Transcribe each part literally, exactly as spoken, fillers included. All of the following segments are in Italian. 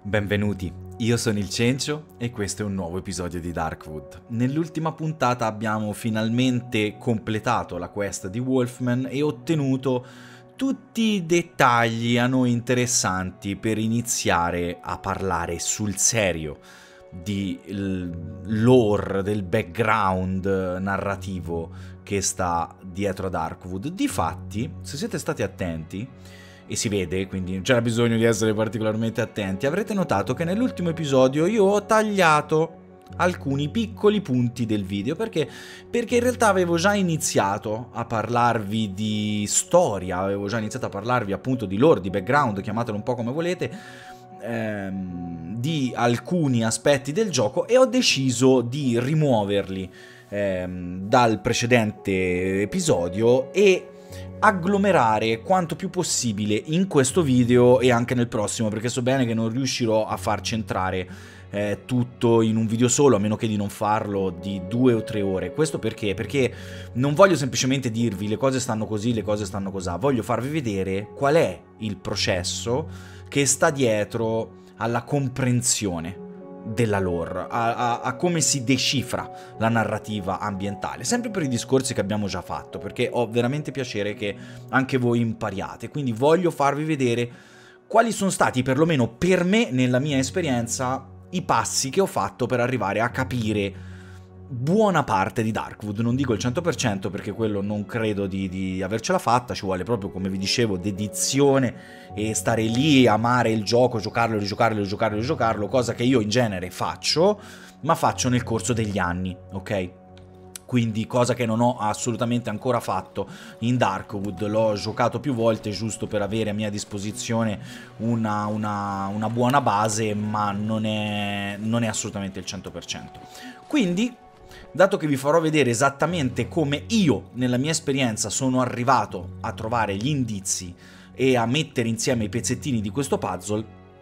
Benvenuti, io sono il Cencio e questo è un nuovo episodio di Darkwood. Nell'ultima puntata abbiamo finalmente completato la quest di Wolfman e ottenuto tutti i dettagli a noi interessanti per iniziare a parlare sul serio di lore, del background narrativo che sta dietro a Darkwood. Difatti, se siete stati attenti, e si vede, quindi non c'era bisogno di essere particolarmente attenti, avrete notato che nell'ultimo episodio io ho tagliato alcuni piccoli punti del video. Perché? Perché in realtà avevo già iniziato a parlarvi di storia, avevo già iniziato a parlarvi appunto di lore, di background, chiamatelo un po' come volete, ehm, di alcuni aspetti del gioco, e ho deciso di rimuoverli ehm, dal precedente episodio e agglomerare quanto più possibile in questo video e anche nel prossimo, perché so bene che non riuscirò a far centrare eh, tutto in un video solo, a meno che di non farlo di due o tre ore. Questo perché? Perché non voglio semplicemente dirvi le cose stanno così, le cose stanno così, voglio farvi vedere qual è il processo che sta dietro alla comprensione della lore, a, a, a come si decifra la narrativa ambientale, sempre per i discorsi che abbiamo già fatto, perché ho veramente piacere che anche voi impariate. Quindi voglio farvi vedere quali sono stati, perlomeno per me, nella mia esperienza, i passi che ho fatto per arrivare a capire buona parte di Darkwood. Non dico il cento per cento, perché quello non credo di, di avercela fatta, ci vuole proprio, come vi dicevo, dedizione e stare lì, amare il gioco, giocarlo, rigiocarlo, rigiocarlo, rigiocarlo, cosa che io in genere faccio, ma faccio nel corso degli anni, ok? Quindi cosa che non ho assolutamente ancora fatto in Darkwood. L'ho giocato più volte giusto per avere a mia disposizione una, una, una buona base, ma non è, non è assolutamente il cento per cento. Quindi, dato che vi farò vedere esattamente come io, nella mia esperienza, sono arrivato a trovare gli indizi e a mettere insieme i pezzettini di questo puzzle,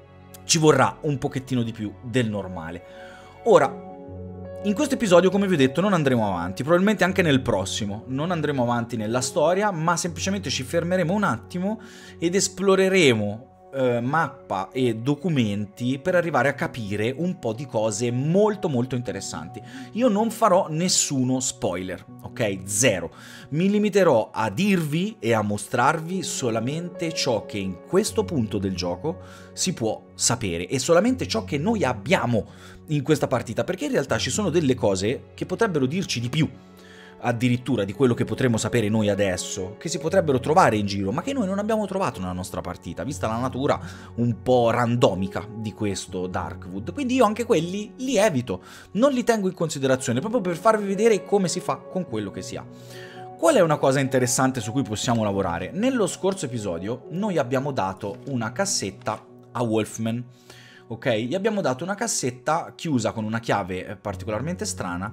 ci vorrà un pochettino di più del normale. Ora, in questo episodio, come vi ho detto, non andremo avanti, probabilmente anche nel prossimo non andremo avanti nella storia, ma semplicemente ci fermeremo un attimo ed esploreremo eh, mappa e documenti per arrivare a capire un po' di cose molto molto interessanti. Io non farò nessuno spoiler, ok? Zero. Mi limiterò a dirvi e a mostrarvi solamente ciò che in questo punto del gioco si può sapere e solamente ciò che noi abbiamo in questa partita, perché in realtà ci sono delle cose che potrebbero dirci di più addirittura di quello che potremmo sapere noi adesso, che si potrebbero trovare in giro, ma che noi non abbiamo trovato nella nostra partita, vista la natura un po' randomica di questo Darkwood. Quindi io anche quelli li evito, non li tengo in considerazione, proprio per farvi vedere come si fa con quello che si ha. Qual è una cosa interessante su cui possiamo lavorare? Nello scorso episodio noi abbiamo dato una cassetta a Wolfman, ok? Gli abbiamo dato una cassetta chiusa con una chiave particolarmente strana,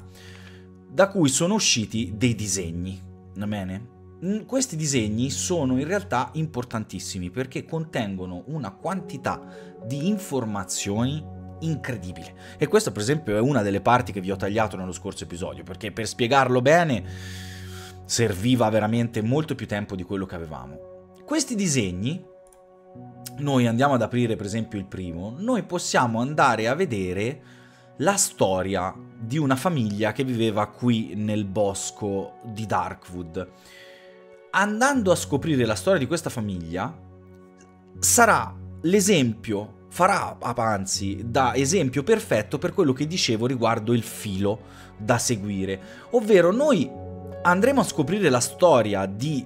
da cui sono usciti dei disegni, va bene? Questi disegni sono in realtà importantissimi perché contengono una quantità di informazioni incredibile. E questa per esempio è una delle parti che vi ho tagliato nello scorso episodio, perché per spiegarlo bene serviva veramente molto più tempo di quello che avevamo. Questi disegni, noi andiamo ad aprire per esempio il primo, noi possiamo andare a vedere la storia di una famiglia che viveva qui nel bosco di Darkwood. Andando a scoprire la storia di questa famiglia, sarà l'esempio, farà anzi da esempio perfetto per quello che dicevo riguardo il filo da seguire. Ovvero noi andremo a scoprire la storia di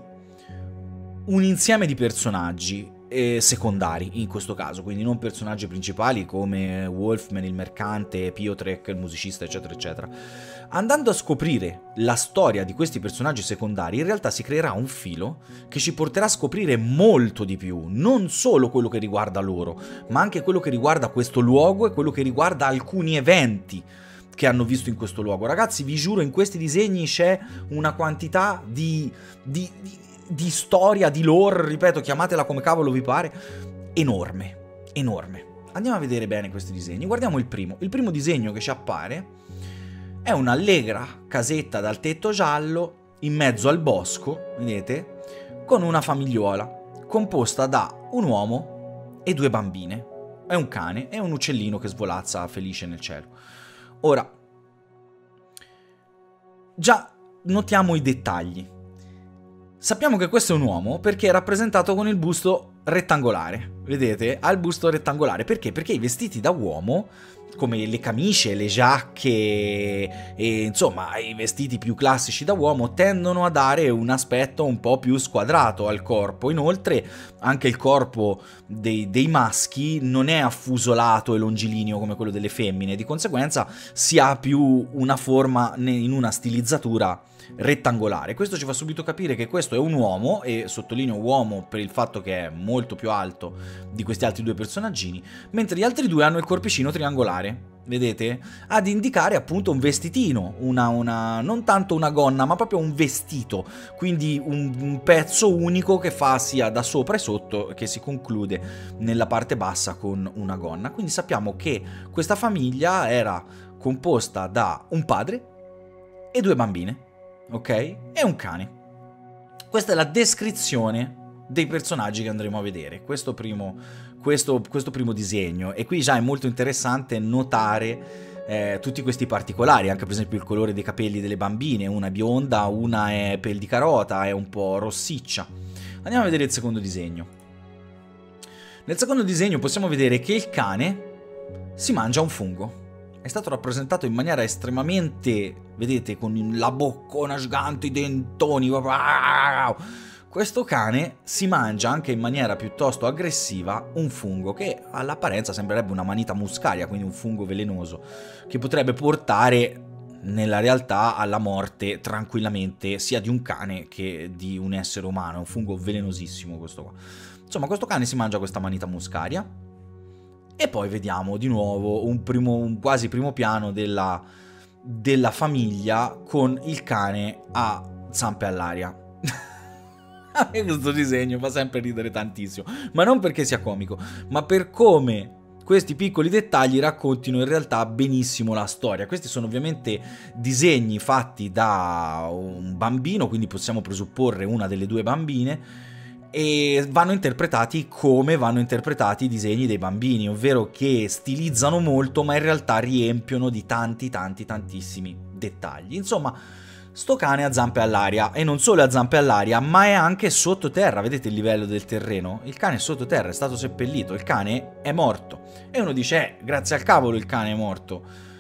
un insieme di personaggi eh, secondari in questo caso, quindi non personaggi principali come Wolfman, il mercante, Piotrek, il musicista, eccetera eccetera. Andando a scoprire la storia di questi personaggi secondari, in realtà si creerà un filo che ci porterà a scoprire molto di più, non solo quello che riguarda loro, ma anche quello che riguarda questo luogo e quello che riguarda alcuni eventi che hanno visto in questo luogo. Ragazzi, vi giuro, in questi disegni c'è una quantità di, di, di, di storia, di lore, ripeto, chiamatela come cavolo vi pare, enorme, enorme. Andiamo a vedere bene questi disegni. Guardiamo il primo. Il primo disegno che ci appare è un'allegra casetta dal tetto giallo in mezzo al bosco, vedete, con una famigliuola composta da un uomo e due bambine. è un cane, è un uccellino che svolazza felice nel cielo. Ora, già notiamo i dettagli. Sappiamo che questo è un uomo perché è rappresentato con il busto rettangolare. Vedete? Ha il busto rettangolare. Perché? Perché i vestiti da uomo, come le camicie, le giacche e insomma i vestiti più classici da uomo, tendono a dare un aspetto un po' più squadrato al corpo. Inoltre anche il corpo dei, dei maschi non è affusolato e longilineo come quello delle femmine, di conseguenza si ha più una forma in una stilizzatura rettangolare. Questo ci fa subito capire che questo è un uomo, e sottolineo uomo per il fatto che è molto più alto di questi altri due personaggini, mentre gli altri due hanno il corpicino triangolare, vedete? Ad indicare appunto un vestitino, una, una, non tanto una gonna ma proprio un vestito, quindi un, un pezzo unico che fa sia da sopra e sotto, che si conclude nella parte bassa con una gonna. Quindi sappiamo che questa famiglia era composta da un padre e due bambine, ok? E un cane. Questa è la descrizione dei personaggi che andremo a vedere, questo primo, questo, questo primo disegno, e qui già è molto interessante notare eh, tutti questi particolari, anche per esempio il colore dei capelli delle bambine, una è bionda, una è pel di carota, è un po' rossiccia. Andiamo a vedere il secondo disegno. Nel secondo disegno possiamo vedere che il cane si mangia un fungo. È stato rappresentato in maniera estremamente, vedete, con la boccona gigante, i dentoni. Questo cane si mangia anche in maniera piuttosto aggressiva un fungo che all'apparenza sembrerebbe una manita muscaria, quindi un fungo velenoso, che potrebbe portare nella realtà alla morte tranquillamente sia di un cane che di un essere umano. È un fungo velenosissimo questo qua. Insomma, questo cane si mangia questa manita muscaria. E poi vediamo di nuovo un, primo, un quasi primo piano della, della famiglia con il cane a zampe all'aria. A me questo disegno fa sempre ridere tantissimo, ma non perché sia comico, ma per come questi piccoli dettagli raccontino in realtà benissimo la storia. Questi sono ovviamente disegni fatti da un bambino, quindi possiamo presupporre una delle due bambine, e vanno interpretati come vanno interpretati i disegni dei bambini, ovvero che stilizzano molto ma in realtà riempiono di tanti tanti tantissimi dettagli. Insomma, sto cane a zampe all'aria, e non solo a zampe all'aria ma è anche sottoterra. Vedete il livello del terreno? Il cane è sottoterra, è stato seppellito, il cane è morto. E uno dice, eh, grazie al cavolo il cane è morto,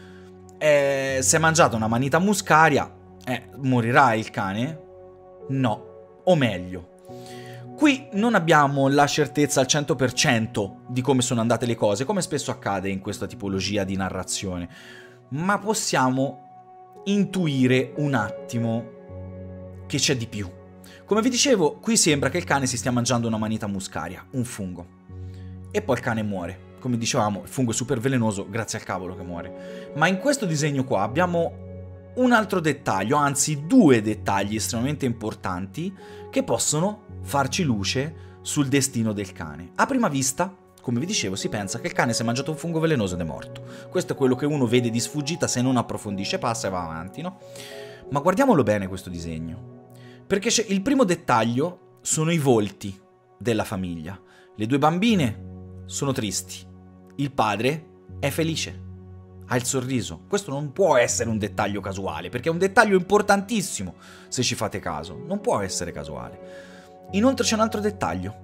eh, si è mangiato una manita muscaria, eh, morirà il cane? No, o meglio, qui non abbiamo la certezza al cento per cento di come sono andate le cose, come spesso accade in questa tipologia di narrazione, ma possiamo intuire un attimo che c'è di più. Come vi dicevo, qui sembra che il cane si stia mangiando una manita muscaria, un fungo, e poi il cane muore. Come dicevamo, il fungo è super velenoso, grazie al cavolo che muore. Ma in questo disegno qua abbiamo un altro dettaglio, anzi due dettagli estremamente importanti che possono farci luce sul destino del cane. A prima vista, come vi dicevo, si pensa che il cane si è mangiato un fungo velenoso ed è morto. Questo è quello che uno vede di sfuggita se non approfondisce, passa e va avanti, no? Ma guardiamolo bene questo disegno, perché c'è il primo dettaglio sono i volti della famiglia. Le due bambine sono tristi, il padre è felice, ha il sorriso. Questo non può essere un dettaglio casuale, perché è un dettaglio importantissimo, se ci fate caso. Non può essere casuale. Inoltre c'è un altro dettaglio.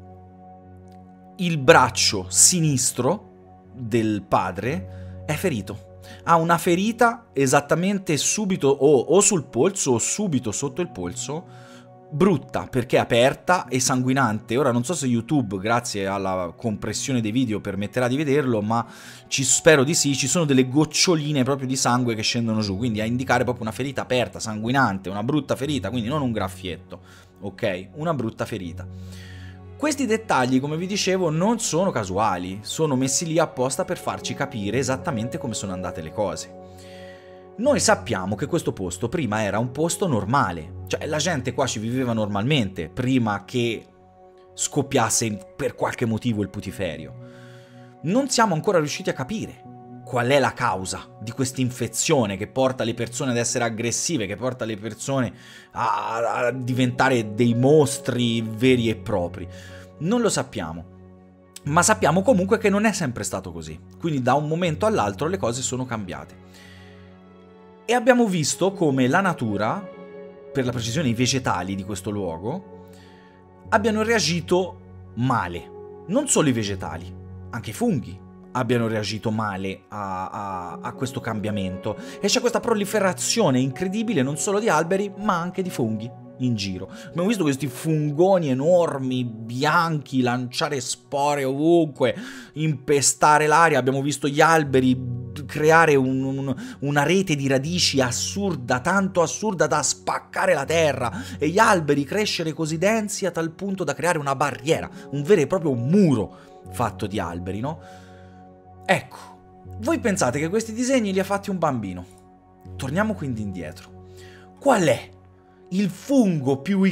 Il braccio sinistro del padre è ferito. Ha una ferita esattamente subito o, o sul polso o subito sotto il polso, brutta perché è aperta e sanguinante. Ora non so se YouTube, grazie alla compressione dei video, permetterà di vederlo, ma ci spero di sì. Ci sono delle goccioline proprio di sangue che scendono giù, quindi a indicare proprio una ferita aperta, sanguinante, una brutta ferita, quindi non un graffietto, ok? Una brutta ferita. Questi dettagli, come vi dicevo, non sono casuali, sono messi lì apposta per farci capire esattamente come sono andate le cose. Noi sappiamo che questo posto prima era un posto normale, cioè la gente qua ci viveva normalmente prima che scoppiasse per qualche motivo il putiferio. Non siamo ancora riusciti a capire qual è la causa di questa infezione che porta le persone ad essere aggressive, che porta le persone a, a diventare dei mostri veri e propri. Non lo sappiamo. Ma sappiamo comunque che non è sempre stato così, quindi da un momento all'altro le cose sono cambiate. E abbiamo visto come la natura, per la precisione i vegetali di questo luogo, abbiano reagito male. Non solo i vegetali, anche i funghi abbiano reagito male a, a, a questo cambiamento. E c'è questa proliferazione incredibile non solo di alberi, ma anche di funghi in giro. Abbiamo visto questi fungoni enormi, bianchi, lanciare spore ovunque, impestare l'aria. Abbiamo visto gli alberi creare un, un, una rete di radici assurda, tanto assurda da spaccare la terra, e gli alberi crescere così densi a tal punto da creare una barriera, un vero e proprio muro fatto di alberi, no? Ecco, voi pensate che questi disegni li ha fatti un bambino. Torniamo quindi indietro. Qual è il fungo più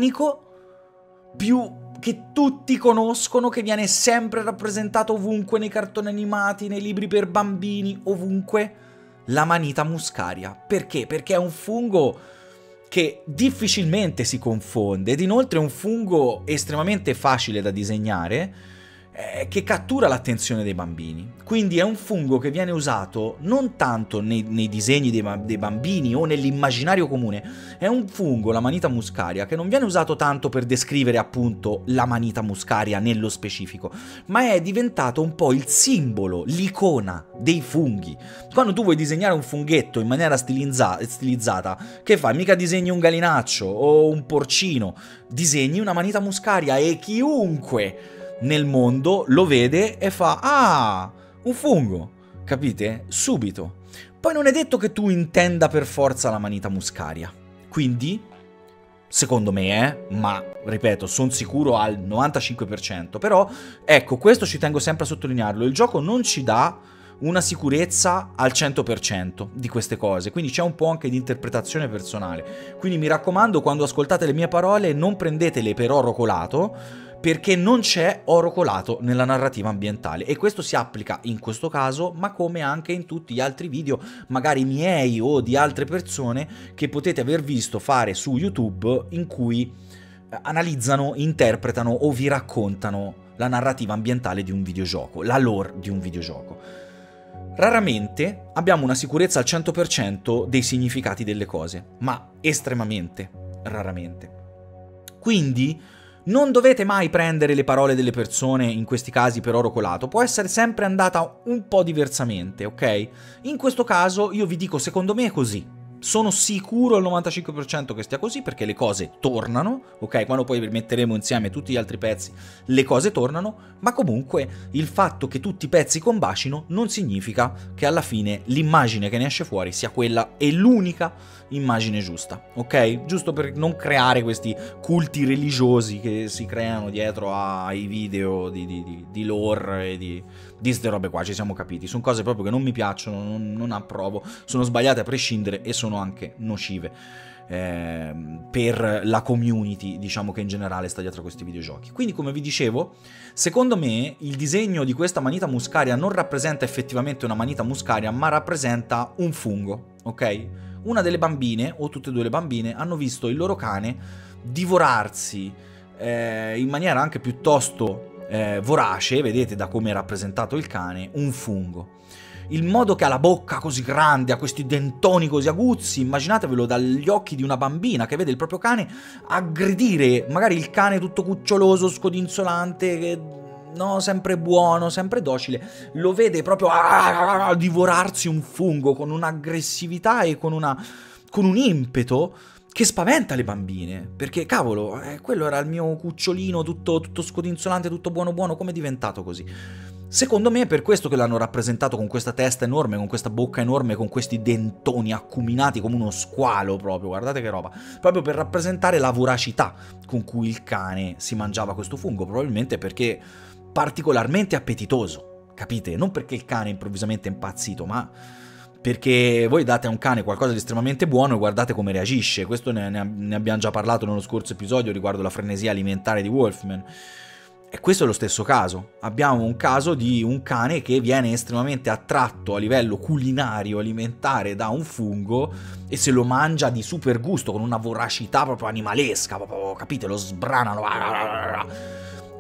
iconico, più che tutti conoscono, che viene sempre rappresentato ovunque nei cartoni animati, nei libri per bambini, ovunque? La manita muscaria. Perché? Perché è un fungo che difficilmente si confonde ed inoltre è un fungo estremamente facile da disegnare, eh, che cattura l'attenzione dei bambini. Quindi è un fungo che viene usato non tanto nei, nei disegni dei, dei bambini o nell'immaginario comune. È un fungo, la manita muscaria, che non viene usato tanto per descrivere appunto la manita muscaria nello specifico, ma è diventato un po' il simbolo, l'icona dei funghi. Quando tu vuoi disegnare un funghetto in maniera stilizza- stilizzata, che fai? Mica disegni un gallinaccio o un porcino, disegni una manita muscaria e chiunque nel mondo lo vede e fa: ah, un fungo, capite? Subito. Poi non è detto che tu intenda per forza la manita muscaria. Quindi, secondo me, eh, ma ripeto, sono sicuro al novantacinque per cento, però ecco, questo ci tengo sempre a sottolinearlo, il gioco non ci dà una sicurezza al cento per cento di queste cose, quindi c'è un po' anche di interpretazione personale. Quindi mi raccomando, quando ascoltate le mie parole, non prendetele per oro colato, perché non c'è oro colato nella narrativa ambientale, e questo si applica in questo caso, ma come anche in tutti gli altri video, magari miei o di altre persone, che potete aver visto fare su YouTube, in cui analizzano, interpretano o vi raccontano la narrativa ambientale di un videogioco, la lore di un videogioco. Raramente abbiamo una sicurezza al cento per cento dei significati delle cose, ma estremamente raramente. Quindi non dovete mai prendere le parole delle persone in questi casi per oro colato, può essere sempre andata un po' diversamente, ok? In questo caso io vi dico, secondo me è così. Sono sicuro al novantacinque per cento che stia così, perché le cose tornano, ok? Quando poi metteremo insieme tutti gli altri pezzi, le cose tornano, ma comunque il fatto che tutti i pezzi combacino non significa che alla fine l'immagine che ne esce fuori sia quella e l'unica immagine giusta, ok? Giusto per non creare questi culti religiosi che si creano dietro ai video di, di, di, di lore e di, di ste robe qua, ci siamo capiti. Sono cose proprio che non mi piacciono, non, non approvo, sono sbagliate a prescindere e sono anche nocive eh, per la community, diciamo, che in generale sta dietro a questi videogiochi. Quindi, come vi dicevo, secondo me il disegno di questa manita muscaria non rappresenta effettivamente una manita muscaria, ma rappresenta un fungo, ok? Una delle bambine, o tutte e due le bambine, hanno visto il loro cane divorarsi eh, in maniera anche piuttosto eh, vorace, vedete da come è rappresentato il cane, un fungo. Il modo che ha la bocca così grande, ha questi dentoni così aguzzi, immaginatevelo dagli occhi di una bambina che vede il proprio cane aggredire, magari il cane tutto cuccioloso, scodinzolante, che, no, sempre buono, sempre docile, lo vede proprio ah, ah, divorarsi un fungo con un'aggressività e con, una, con un impeto che spaventa le bambine, perché cavolo, eh, quello era il mio cucciolino tutto, tutto scodinzolante, tutto buono buono, come è diventato così? Secondo me è per questo che l'hanno rappresentato con questa testa enorme, con questa bocca enorme, con questi dentoni acuminati come uno squalo proprio, guardate che roba, proprio per rappresentare la voracità con cui il cane si mangiava questo fungo, probabilmente perché particolarmente appetitoso, capite? Non perché il cane è improvvisamente impazzito, ma perché voi date a un cane qualcosa di estremamente buono e guardate come reagisce. Questo ne, ne abbiamo già parlato nello scorso episodio riguardo la frenesia alimentare di Wolfman. E questo è lo stesso caso. Abbiamo un caso di un cane che viene estremamente attratto a livello culinario, alimentare, da un fungo e se lo mangia di super gusto, con una voracità proprio animalesca, proprio, capite? Lo sbranano.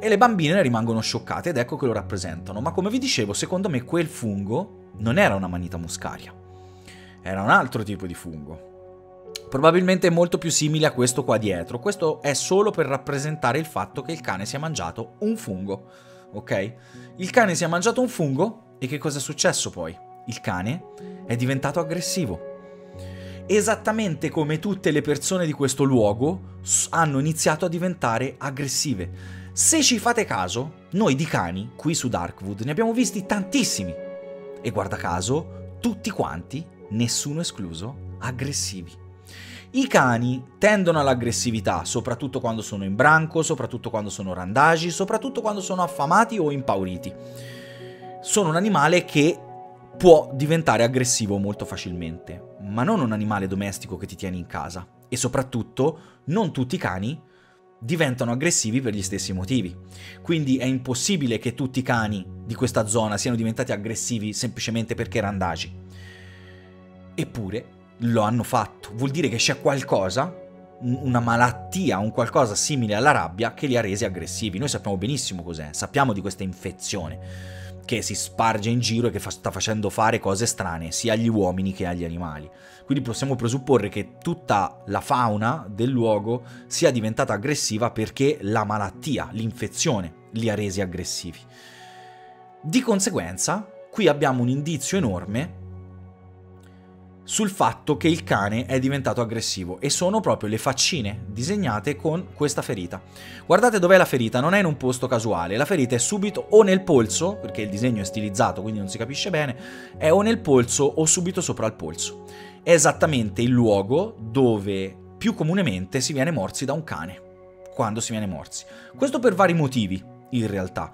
E le bambine ne rimangono scioccate ed ecco che lo rappresentano. Ma come vi dicevo, secondo me quel fungo non era una manita muscaria, era un altro tipo di fungo. Probabilmente molto più simile a questo qua dietro. Questo è solo per rappresentare il fatto che il cane si è mangiato un fungo, ok? Il cane si è mangiato un fungo e che cosa è successo poi? Il cane è diventato aggressivo. Esattamente come tutte le persone di questo luogo hanno iniziato a diventare aggressive. Se ci fate caso, noi di cani, qui su Darkwood, ne abbiamo visti tantissimi. E guarda caso, tutti quanti, nessuno escluso, aggressivi. I cani tendono all'aggressività, soprattutto quando sono in branco, soprattutto quando sono randagi, soprattutto quando sono affamati o impauriti. Sono un animale che può diventare aggressivo molto facilmente, ma non un animale domestico che ti tieni in casa. E soprattutto, non tutti i cani diventano aggressivi per gli stessi motivi. Quindi è impossibile che tutti i cani di questa zona siano diventati aggressivi semplicemente perché randagi. Eppure lo hanno fatto. Vuol dire che c'è qualcosa, una malattia, un qualcosa simile alla rabbia che li ha resi aggressivi. Noi sappiamo benissimo cos'è, sappiamo di questa infezione che si sparge in giro e che fa- sta facendo fare cose strane sia agli uomini che agli animali. Quindi possiamo presupporre che tutta la fauna del luogo sia diventata aggressiva perché la malattia, l'infezione, li ha resi aggressivi. Di conseguenza, qui abbiamo un indizio enorme sul fatto che il cane è diventato aggressivo e sono proprio le faccine disegnate con questa ferita. Guardate dov'è la ferita, non è in un posto casuale, la ferita è subito o nel polso, perché il disegno è stilizzato quindi non si capisce bene, è o nel polso o subito sopra il polso. È esattamente il luogo dove più comunemente si viene morsi da un cane, quando si viene morsi. Questo per vari motivi, in realtà.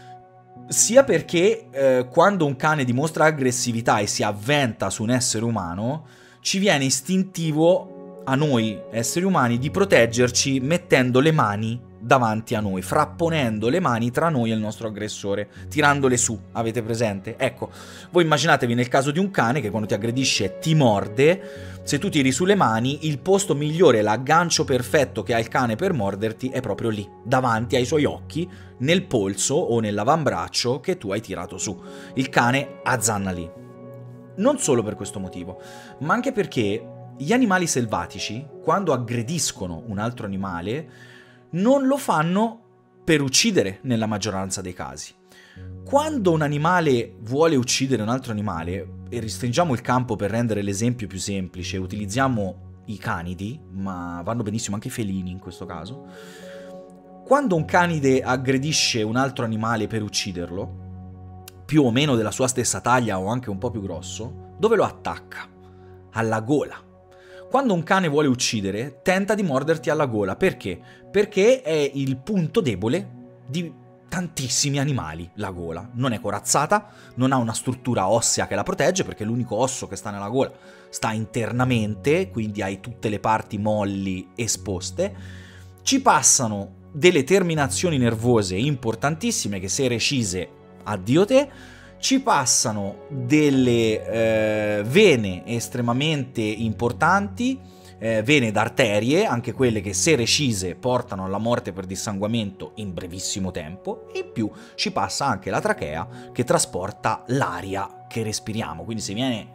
Sia perché eh, quando un cane dimostra aggressività e si avventa su un essere umano, ci viene istintivo a noi esseri umani di proteggerci mettendo le mani davanti a noi, frapponendo le mani tra noi e il nostro aggressore, tirandole su, avete presente? Ecco, voi immaginatevi nel caso di un cane che quando ti aggredisce e ti morde, se tu tiri sulle mani, il posto migliore, l'aggancio perfetto che ha il cane per morderti è proprio lì, davanti ai suoi occhi, nel polso o nell'avambraccio che tu hai tirato su. Il cane azzanna lì. Non solo per questo motivo, ma anche perché gli animali selvatici, quando aggrediscono un altro animale, non lo fanno per uccidere nella maggioranza dei casi. Quando un animale vuole uccidere un altro animale, e restringiamo il campo per rendere l'esempio più semplice, utilizziamo i canidi, ma vanno benissimo anche i felini in questo caso. Quando un canide aggredisce un altro animale per ucciderlo, più o meno della sua stessa taglia o anche un po' più grosso, dove lo attacca? Alla gola. Quando un cane vuole uccidere, tenta di morderti alla gola. Perché? Perché è il punto debole di tantissimi animali, la gola. Non è corazzata, non ha una struttura ossea che la protegge, perché l'unico osso che sta nella gola sta internamente, quindi hai tutte le parti molli esposte. Ci passano delle terminazioni nervose importantissime che se recise, addio te. Ci passano delle eh, vene estremamente importanti, eh, vene d'arterie, anche quelle che se recise portano alla morte per dissanguamento in brevissimo tempo, e in più ci passa anche la trachea che trasporta l'aria che respiriamo, quindi se viene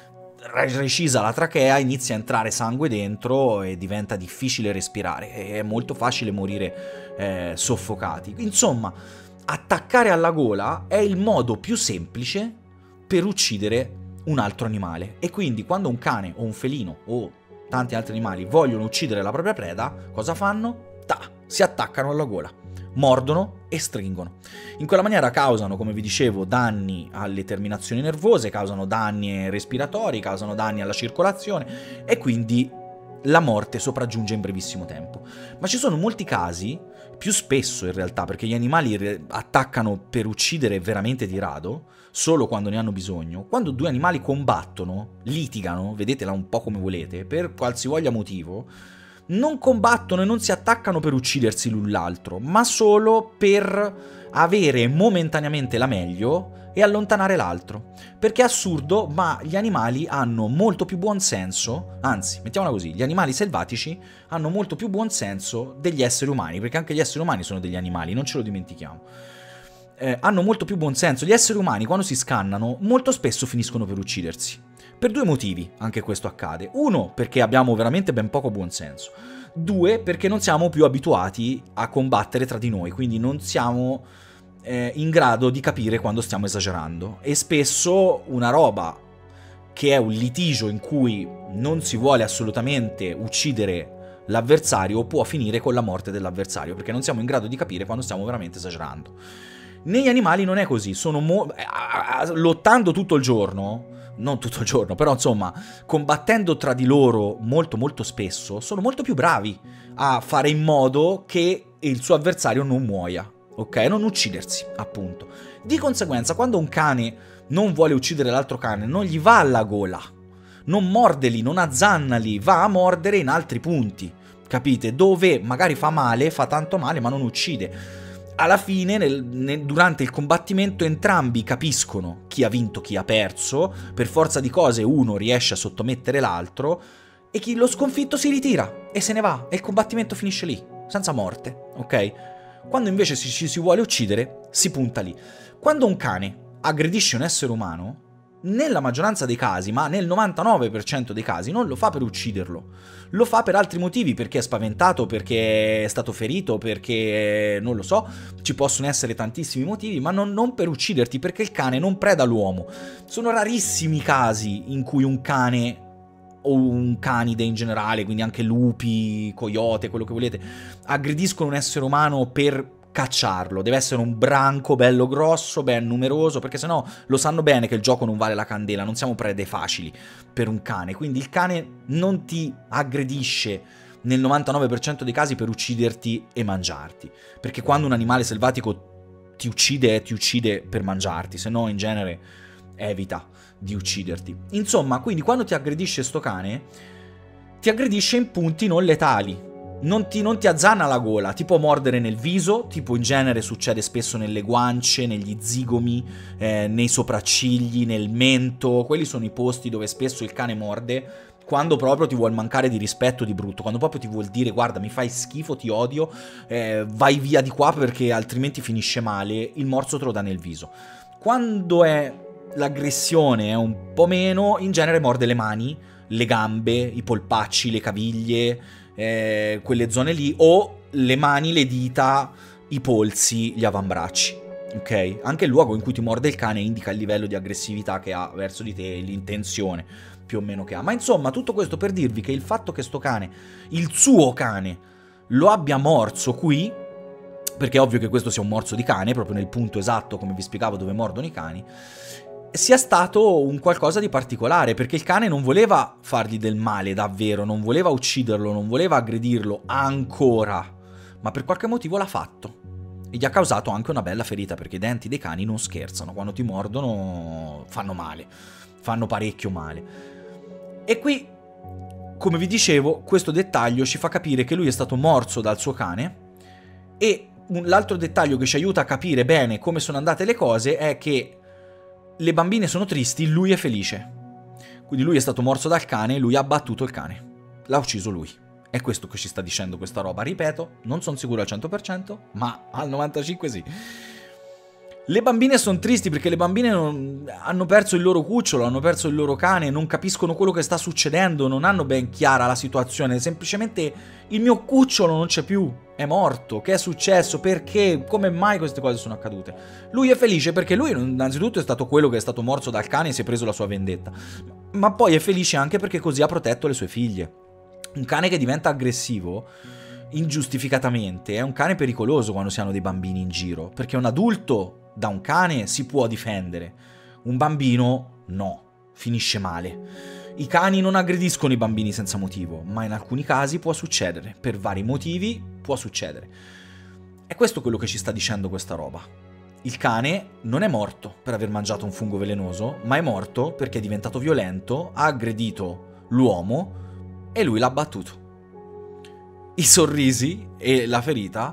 recisa la trachea inizia a entrare sangue dentro e diventa difficile respirare, è molto facile morire eh, soffocati. Insomma, attaccare alla gola è il modo più semplice per uccidere un altro animale, e quindi quando un cane o un felino o tanti altri animali vogliono uccidere la propria preda, cosa fanno? Ta, si attaccano alla gola, mordono e stringono. In quella maniera causano, come vi dicevo, danni alle terminazioni nervose, causano danni respiratori, causano danni alla circolazione e quindi la morte sopraggiunge in brevissimo tempo. Ma ci sono molti casi, più spesso in realtà, perché gli animali attaccano per uccidere veramente di rado, solo quando ne hanno bisogno. Quando due animali combattono, litigano, vedetela un po' come volete, per qualsivoglia motivo, non combattono e non si attaccano per uccidersi l'un l'altro, ma solo per avere momentaneamente la meglio e allontanare l'altro. Perché è assurdo, ma gli animali hanno molto più buon senso, anzi, mettiamola così, gli animali selvatici hanno molto più buon senso degli esseri umani, perché anche gli esseri umani sono degli animali, non ce lo dimentichiamo. Eh, hanno molto più buon senso. Gli esseri umani, quando si scannano, molto spesso finiscono per uccidersi. Per due motivi anche questo accade. Uno, perché abbiamo veramente ben poco buon senso. Due, perché non siamo più abituati a combattere tra di noi, quindi non siamo eh, in grado di capire quando stiamo esagerando. E spesso una roba che è un litigio in cui non si vuole assolutamente uccidere l'avversario può finire con la morte dell'avversario, perché non siamo in grado di capire quando stiamo veramente esagerando. Negli animali non è così, sono mo- lottando tutto il giorno, non tutto il giorno, però insomma, combattendo tra di loro molto molto spesso, sono molto più bravi a fare in modo che il suo avversario non muoia, ok? Non uccidersi, appunto. Di conseguenza, quando un cane non vuole uccidere l'altro cane, non gli va alla gola, non morde lì, non azzanna lì, va a mordere in altri punti, capite? Dove magari fa male, fa tanto male, ma non uccide. Alla fine, nel, nel, durante il combattimento, entrambi capiscono chi ha vinto, chi ha perso. Per forza di cose uno riesce a sottomettere l'altro e chi lo sconfitto si ritira e se ne va e il combattimento finisce lì, senza morte, ok? Quando invece ci si, si vuole uccidere, si punta lì. Quando un cane aggredisce un essere umano, nella maggioranza dei casi, ma nel novantanove per cento dei casi, non lo fa per ucciderlo. Lo fa per altri motivi, perché è spaventato, perché è stato ferito, perché non lo so, ci possono essere tantissimi motivi, ma non, non per ucciderti, perché il cane non preda l'uomo. Sono rarissimi i casi in cui un cane o un canide in generale, quindi anche lupi, coyote, quello che volete, aggrediscono un essere umano per cacciarlo. Deve essere un branco bello grosso, ben numeroso, perché sennò lo sanno bene che il gioco non vale la candela, non siamo prede facili per un cane. Quindi il cane non ti aggredisce nel novantanove per cento dei casi per ucciderti e mangiarti, perché quando un animale selvatico ti uccide, ti uccide per mangiarti, se no in genere evita di ucciderti. Insomma, quindi quando ti aggredisce sto cane, ti aggredisce in punti non letali. Non ti, non ti azzanna la gola, ti può mordere nel viso, tipo in genere succede spesso nelle guance, negli zigomi, eh, nei sopraccigli, nel mento. Quelli sono i posti dove spesso il cane morde quando proprio ti vuol mancare di rispetto di brutto, quando proprio ti vuol dire guarda mi fai schifo, ti odio, eh, vai via di qua perché altrimenti finisce male, il morso te lo dà nel viso. Quando è l'aggressione è un po' meno, in genere morde le mani, le gambe, i polpacci, le caviglie, Eh, quelle zone lì, o le mani, le dita, i polsi, gli avambracci, ok? Anche il luogo in cui ti morde il cane indica il livello di aggressività che ha verso di te, l'intenzione più o meno che ha. Ma insomma, tutto questo per dirvi che il fatto che sto cane, il suo cane, lo abbia morso qui, perché è ovvio che questo sia un morso di cane, proprio nel punto esatto, come vi spiegavo, dove mordono i cani, sia stato un qualcosa di particolare, perché il cane non voleva fargli del male davvero, non voleva ucciderlo, non voleva aggredirlo ancora, ma per qualche motivo l'ha fatto e gli ha causato anche una bella ferita, perché i denti dei cani non scherzano, quando ti mordono fanno male, fanno parecchio male. E qui, come vi dicevo, questo dettaglio ci fa capire che lui è stato morso dal suo cane, e l'altro dettaglio che ci aiuta a capire bene come sono andate le cose è che le bambine sono tristi, lui è felice. Quindi lui è stato morso dal cane, lui ha abbattuto il cane. L'ha ucciso lui. È questo che ci sta dicendo questa roba. Ripeto, non sono sicuro al cento per cento, ma al novantacinque per cento sì. Le bambine sono tristi perché le bambine non... hanno perso il loro cucciolo, hanno perso il loro cane, non capiscono quello che sta succedendo, non hanno ben chiara la situazione. Semplicemente il mio cucciolo non c'è più, è morto, che è successo, perché, come mai queste cose sono accadute? Lui è felice perché lui innanzitutto è stato quello che è stato morso dal cane e si è preso la sua vendetta, ma poi è felice anche perché così ha protetto le sue figlie. Un cane che diventa aggressivo ingiustificatamente è un cane pericoloso quando si hanno dei bambini in giro, perché un adulto da un cane si può difendere, un bambino no, finisce male. I cani non aggrediscono i bambini senza motivo, ma in alcuni casi può succedere, per vari motivi può succedere. È questo quello che ci sta dicendo questa roba. Il cane non è morto per aver mangiato un fungo velenoso, ma è morto perché è diventato violento, ha aggredito l'uomo e lui l'ha battuto. I sorrisi e la ferita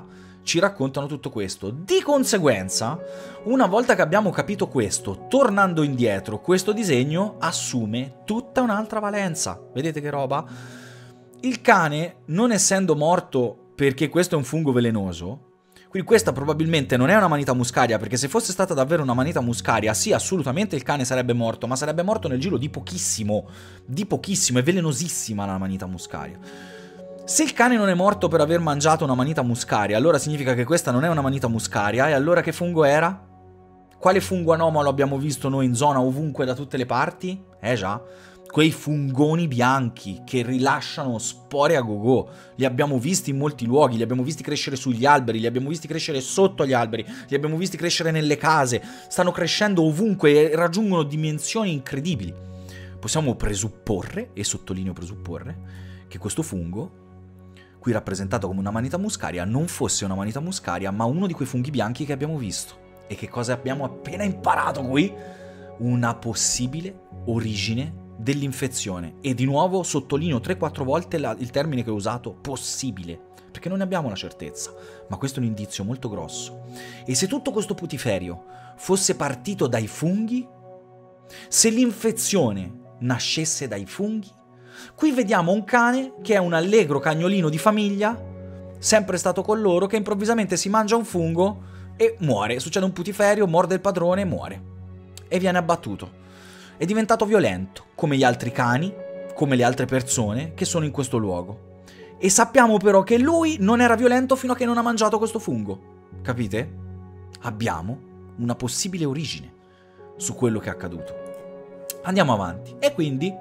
ci raccontano tutto questo. Di conseguenza, una volta che abbiamo capito questo, tornando indietro, questo disegno assume tutta un'altra valenza. Vedete che roba? Il cane, non essendo morto perché questo è un fungo velenoso, quindi questa probabilmente non è una manita muscaria, perché se fosse stata davvero una manita muscaria, sì, assolutamente il cane sarebbe morto, ma sarebbe morto nel giro di pochissimo, di pochissimo, è velenosissima la manita muscaria. Se il cane non è morto per aver mangiato una manita muscaria, allora significa che questa non è una manita muscaria, e allora che fungo era? Quale fungo anomalo abbiamo visto noi in zona ovunque da tutte le parti? Eh già, quei fungoni bianchi che rilasciano spore a go-go. Li abbiamo visti in molti luoghi, li abbiamo visti crescere sugli alberi, li abbiamo visti crescere sotto gli alberi, li abbiamo visti crescere nelle case, stanno crescendo ovunque e raggiungono dimensioni incredibili. Possiamo presupporre, e sottolineo presupporre, che questo fungo, qui rappresentato come una manita muscaria, non fosse una manita muscaria, ma uno di quei funghi bianchi che abbiamo visto. E che cosa abbiamo appena imparato qui? Una possibile origine dell'infezione. E di nuovo sottolineo tre quattro volte la, il termine che ho usato, possibile, perché non ne abbiamo la certezza, ma questo è un indizio molto grosso. E se tutto questo putiferio fosse partito dai funghi, se l'infezione nascesse dai funghi, qui vediamo un cane che è un allegro cagnolino di famiglia, sempre stato con loro, che improvvisamente si mangia un fungo e muore. Succede un putiferio, morde il padrone e muore. E viene abbattuto. È diventato violento, come gli altri cani, come le altre persone che sono in questo luogo. E sappiamo però che lui non era violento fino a che non ha mangiato questo fungo. Capite? Abbiamo una possibile origine su quello che è accaduto. Andiamo avanti. E quindi...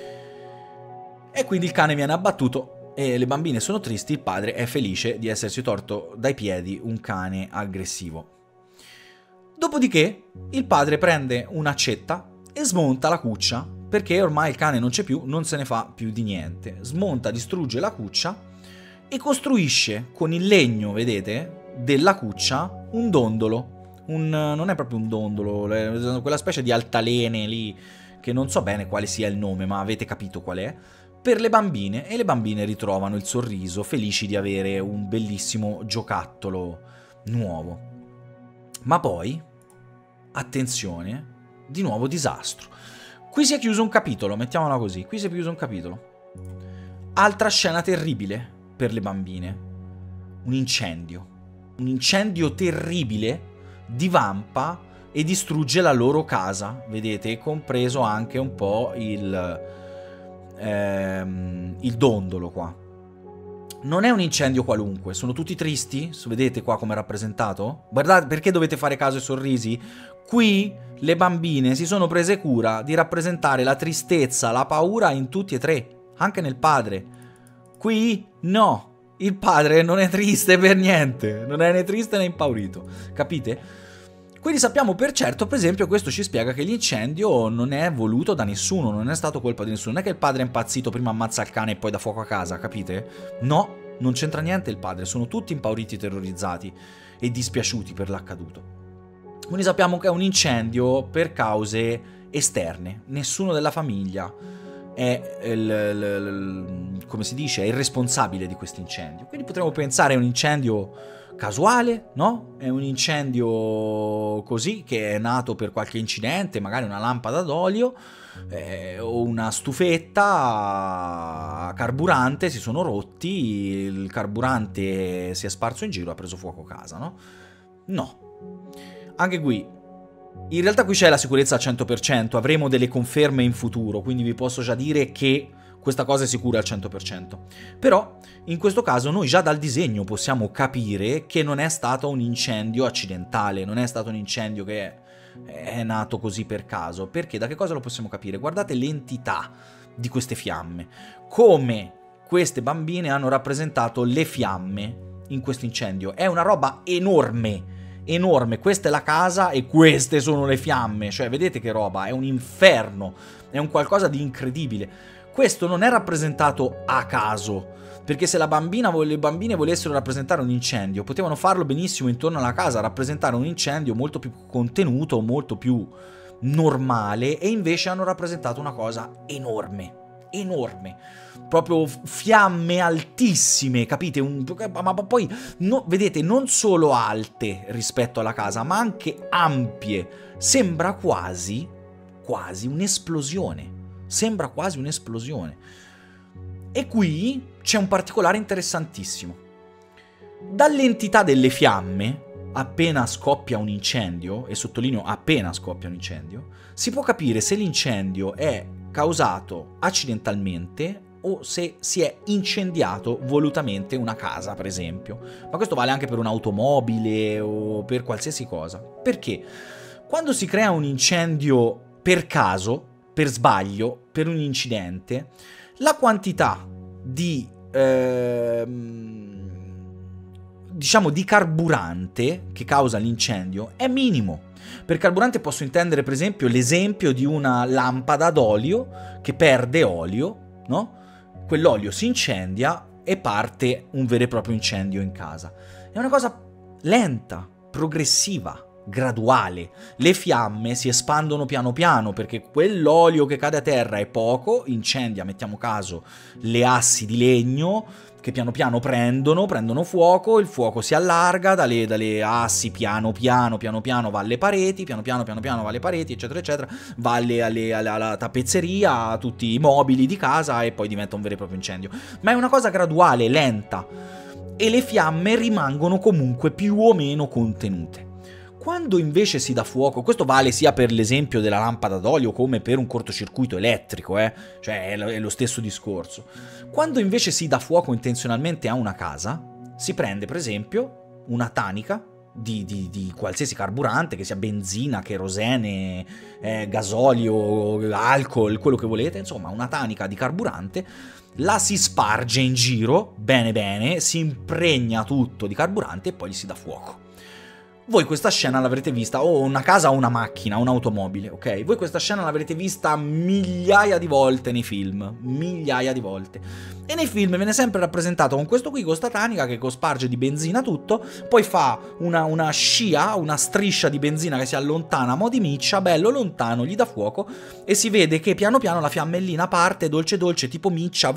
E quindi il cane viene abbattuto e le bambine sono tristi, il padre è felice di essersi torto dai piedi un cane aggressivo. Dopodiché il padre prende un'accetta e smonta la cuccia, perché ormai il cane non c'è più, non se ne fa più di niente. Smonta, distrugge la cuccia e costruisce con il legno, vedete, della cuccia un dondolo. Un, non è proprio un dondolo, quella specie di altalene lì, che non so bene quale sia il nome, ma avete capito qual è, per le bambine, e le bambine ritrovano il sorriso, felici di avere un bellissimo giocattolo nuovo. Ma poi, attenzione, di nuovo disastro. Qui si è chiuso un capitolo, mettiamola così, qui si è chiuso un capitolo. Altra scena terribile per le bambine. Un incendio. Un incendio terribile divampa e distrugge la loro casa, vedete, compreso anche un po' il, ehm, il dondolo qua. Non è un incendio qualunque, sono tutti tristi, vedete qua come è rappresentato? Guardate, perché dovete fare caso ai sorrisi? Qui le bambine si sono prese cura di rappresentare la tristezza, la paura in tutti e tre, anche nel padre. Qui no, il padre non è triste per niente, non è né triste né impaurito, capite? Quindi sappiamo per certo, per esempio, questo ci spiega che l'incendio non è voluto da nessuno, non è stato colpa di nessuno. Non è che il padre è impazzito, prima ammazza il cane e poi dà fuoco a casa, capite? No, non c'entra niente il padre, sono tutti impauriti, terrorizzati e dispiaciuti per l'accaduto. Quindi sappiamo che è un incendio per cause esterne, nessuno della famiglia è, il, il, il, come si dice, è il responsabile di questo incendio. Quindi potremmo pensare a un incendio casuale, no? È un incendio così che è nato per qualche incidente, magari una lampada d'olio eh, o una stufetta a carburante si sono rotti, il carburante si è sparso in giro e ha preso fuoco a casa, no? No. Anche qui, in realtà qui c'è la sicurezza al cento per cento, avremo delle conferme in futuro, quindi vi posso già dire che questa cosa è sicura al cento per cento. Però, in questo caso, noi già dal disegno possiamo capire che non è stato un incendio accidentale, non è stato un incendio che è nato così per caso. Perché? Da che cosa lo possiamo capire? Guardate l'entità di queste fiamme. Come queste bambine hanno rappresentato le fiamme in questo incendio. È una roba enorme. Enorme, questa è la casa e queste sono le fiamme, cioè vedete che roba, è un inferno, è un qualcosa di incredibile. Questo non è rappresentato a caso, perché se la bambina, le bambine volessero rappresentare un incendio, potevano farlo benissimo intorno alla casa, rappresentare un incendio molto più contenuto, molto più normale, e invece hanno rappresentato una cosa enorme, enorme, proprio fiamme altissime, capite? Un, ma poi, no, vedete, non solo alte rispetto alla casa, ma anche ampie. Sembra quasi, quasi un'esplosione. Sembra quasi un'esplosione. E qui c'è un particolare interessantissimo. Dall'entità delle fiamme, appena scoppia un incendio, e sottolineo appena scoppia un incendio, si può capire se l'incendio è causato accidentalmente o se si è incendiato volutamente una casa, per esempio. Ma questo vale anche per un'automobile o per qualsiasi cosa. Perché quando si crea un incendio per caso, per sbaglio, per un incidente, la quantità di ehm, diciamo di carburante che causa l'incendio è minimo. Per carburante posso intendere per esempio l'esempio di una lampada d'olio che perde olio, no? Quell'olio si incendia e parte un vero e proprio incendio in casa. È una cosa lenta, progressiva, graduale. Le fiamme si espandono piano piano perché quell'olio che cade a terra è poco, incendia, mettiamo caso, le assi di legno che piano piano prendono, prendono fuoco, il fuoco si allarga, dalle, dalle assi piano piano, piano piano va alle pareti, piano piano, piano piano va alle pareti, eccetera, eccetera, va alle, alle, alla, alla tappezzeria, a tutti i mobili di casa e poi diventa un vero e proprio incendio. Ma è una cosa graduale, lenta, e le fiamme rimangono comunque più o meno contenute. Quando invece si dà fuoco, questo vale sia per l'esempio della lampada d'olio come per un cortocircuito elettrico, eh? Cioè è lo stesso discorso. Quando invece si dà fuoco intenzionalmente a una casa, si prende per esempio una tanica di, di, di qualsiasi carburante, che sia benzina, kerosene, eh, gasolio, alcol, quello che volete, insomma una tanica di carburante, la si sparge in giro, bene bene, si impregna tutto di carburante e poi gli si dà fuoco. Voi questa scena l'avrete vista, o una casa o una macchina, un'automobile, ok? Voi questa scena l'avrete vista migliaia di volte nei film, migliaia di volte. E nei film viene sempre rappresentato con questo qui, con sta tanica che cosparge di benzina tutto, poi fa una, una scia, una striscia di benzina che si allontana a mo' di miccia, bello lontano, gli dà fuoco, e si vede che piano piano la fiammellina parte dolce dolce, tipo miccia,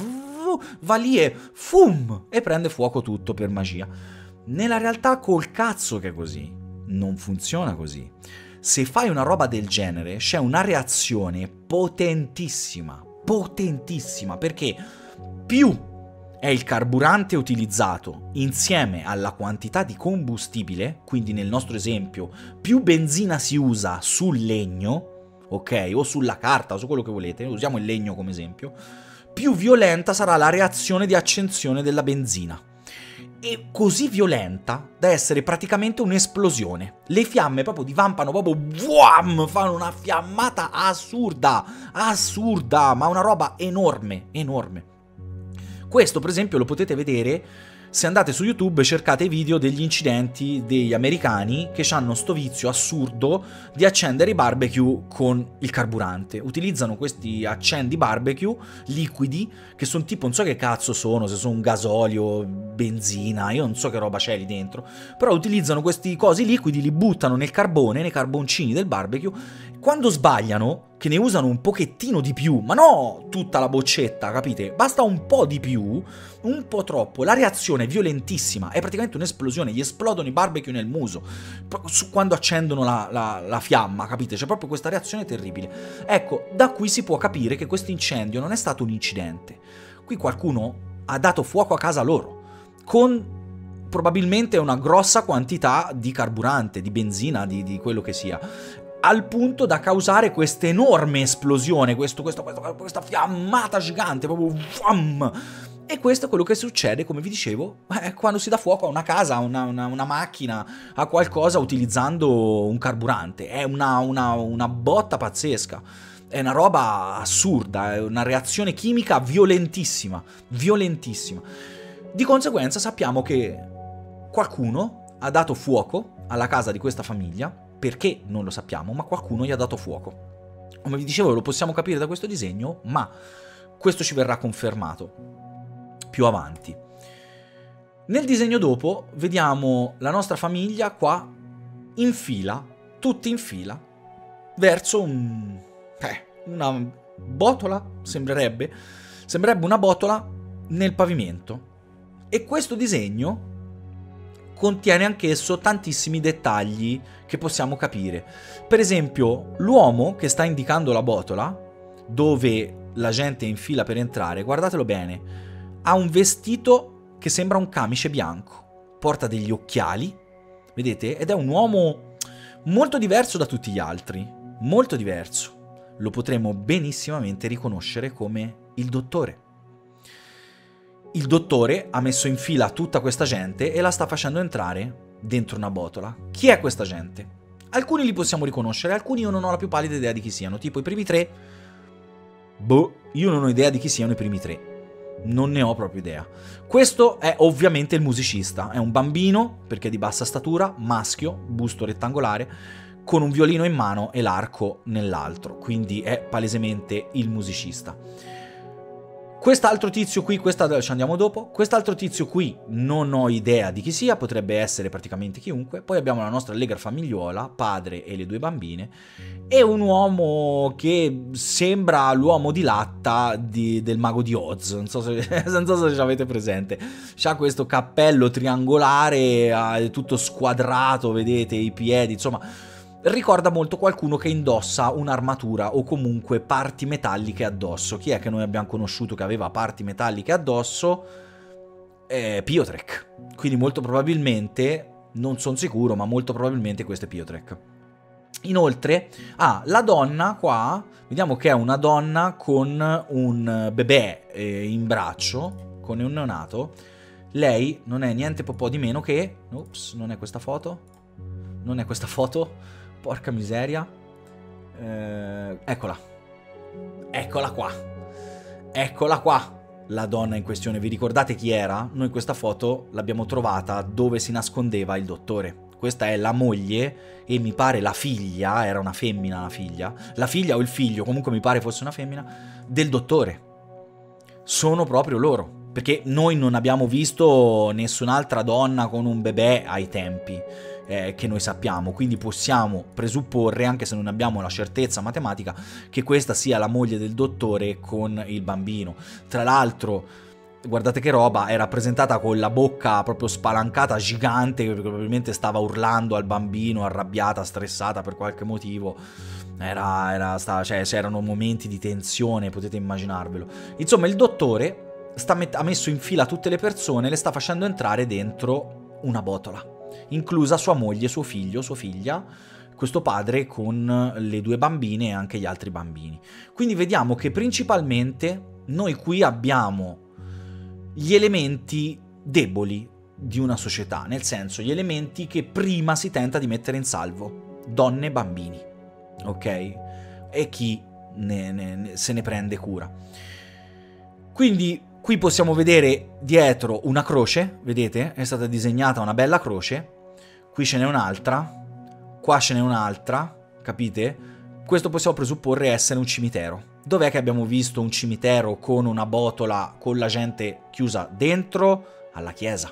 va lì e fum, e prende fuoco tutto per magia. Nella realtà col cazzo che è così. Non funziona così. Se fai una roba del genere c'è una reazione potentissima, potentissima, perché più è il carburante utilizzato insieme alla quantità di combustibile, quindi nel nostro esempio più benzina si usa sul legno, ok, o sulla carta o su quello che volete, usiamo il legno come esempio, più violenta sarà la reazione di accensione della benzina. E così violenta da essere praticamente un'esplosione. Le fiamme proprio divampano, proprio vuam, fanno una fiammata assurda, assurda, ma una roba enorme, enorme. Questo per esempio lo potete vedere se andate su YouTube e cercate i video degli incidenti degli americani che hanno sto vizio assurdo di accendere i barbecue con il carburante. Utilizzano questi accendi barbecue liquidi che sono tipo, non so che cazzo sono, se sono un gasolio, benzina, io non so che roba c'è lì dentro, però utilizzano questi cosi liquidi, li buttano nel carbone, nei carboncini del barbecue. Quando sbagliano, che ne usano un pochettino di più, ma no tutta la boccetta, capite? Basta un po' di più, un po' troppo, la reazione è violentissima, è praticamente un'esplosione, gli esplodono i barbecue nel muso quando accendono la, la, la fiamma, capite? C'è proprio questa reazione terribile. Ecco, da qui si può capire che questo incendio non è stato un incidente. Qui qualcuno ha dato fuoco a casa loro, con probabilmente una grossa quantità di carburante, di benzina, di, di quello che sia, al punto da causare questa enorme esplosione, questo, questo, questo, questa fiammata gigante, proprio fam! E questo è quello che succede, come vi dicevo, eh, quando si dà fuoco a una casa, a una, una, una macchina, a qualcosa utilizzando un carburante. È una, una, una botta pazzesca, è una roba assurda, è una reazione chimica violentissima, violentissima. Di conseguenza sappiamo che qualcuno ha dato fuoco alla casa di questa famiglia. Perché non lo sappiamo, ma qualcuno gli ha dato fuoco. Come vi dicevo, lo possiamo capire da questo disegno, ma questo ci verrà confermato più avanti. Nel disegno dopo vediamo la nostra famiglia qua in fila, tutti in fila, verso un, eh, una botola, sembrerebbe, sembrerebbe una botola nel pavimento. E questo disegno contiene anch'esso tantissimi dettagli che possiamo capire. Per esempio, l'uomo che sta indicando la botola, dove la gente è in fila per entrare, guardatelo bene, ha un vestito che sembra un camice bianco, porta degli occhiali, vedete? Ed è un uomo molto diverso da tutti gli altri, molto diverso. Lo potremmo benissimamente riconoscere come il dottore. Il dottore ha messo in fila tutta questa gente e la sta facendo entrare dentro una botola. Chi è questa gente? Alcuni li possiamo riconoscere, alcuni io non ho la più pallida idea di chi siano, tipo i primi tre. Boh, io non ho idea di chi siano i primi tre. Non ne ho proprio idea. Questo è ovviamente il musicista, è un bambino, perché è di bassa statura, maschio, busto rettangolare, con un violino in mano e l'arco nell'altro, quindi è palesemente il musicista. Quest'altro tizio qui, questa ci andiamo dopo, quest'altro tizio qui non ho idea di chi sia, potrebbe essere praticamente chiunque. Poi abbiamo la nostra allegra famigliuola, padre e le due bambine, e un uomo che sembra l'uomo di latta di, del mago di Oz, non so se, non so se ce l'avete presente. C'ha questo cappello triangolare, tutto squadrato, vedete, i piedi, insomma... ricorda molto qualcuno che indossa un'armatura o comunque parti metalliche addosso. Chi è che noi abbiamo conosciuto che aveva parti metalliche addosso? Eh, Piotrek. Quindi molto probabilmente, non sono sicuro, ma molto probabilmente questo è Piotrek. Inoltre, ah, la donna qua, vediamo che è una donna con un bebè eh, in braccio, con un neonato. Lei non è niente po' di meno che... Ops, non è questa foto? Non è questa foto? Porca miseria. Eh, eccola. Eccola qua. Eccola qua. La donna in questione. Vi ricordate chi era? Noi questa foto l'abbiamo trovata dove si nascondeva il dottore. Questa è la moglie e mi pare la figlia, era una femmina la figlia, la figlia o il figlio, comunque mi pare fosse una femmina, del dottore. Sono proprio loro. Perché noi non abbiamo visto nessun'altra donna con un bebè ai tempi. Eh, che noi sappiamo, quindi possiamo presupporre, anche se non abbiamo la certezza matematica, che questa sia la moglie del dottore con il bambino. Tra l'altro, guardate che roba, è rappresentata con la bocca proprio spalancata, gigante, perché probabilmente stava urlando al bambino, arrabbiata, stressata per qualche motivo. Era, era stava, cioè, c'erano momenti di tensione, potete immaginarvelo. Insomma, il dottore sta met- ha messo in fila tutte le persone e le sta facendo entrare dentro una botola, inclusa sua moglie, suo figlio, sua figlia, questo padre con le due bambine e anche gli altri bambini. Quindi vediamo che principalmente noi qui abbiamo gli elementi deboli di una società, nel senso gli elementi che prima si tenta di mettere in salvo, donne e bambini, ok? E chi ne, ne, se ne prende cura. Quindi qui possiamo vedere dietro una croce, vedete? È stata disegnata una bella croce. Qui ce n'è un'altra. Qua ce n'è un'altra, capite? Questo possiamo presupporre essere un cimitero. Dov'è che abbiamo visto un cimitero con una botola con la gente chiusa dentro? Alla chiesa.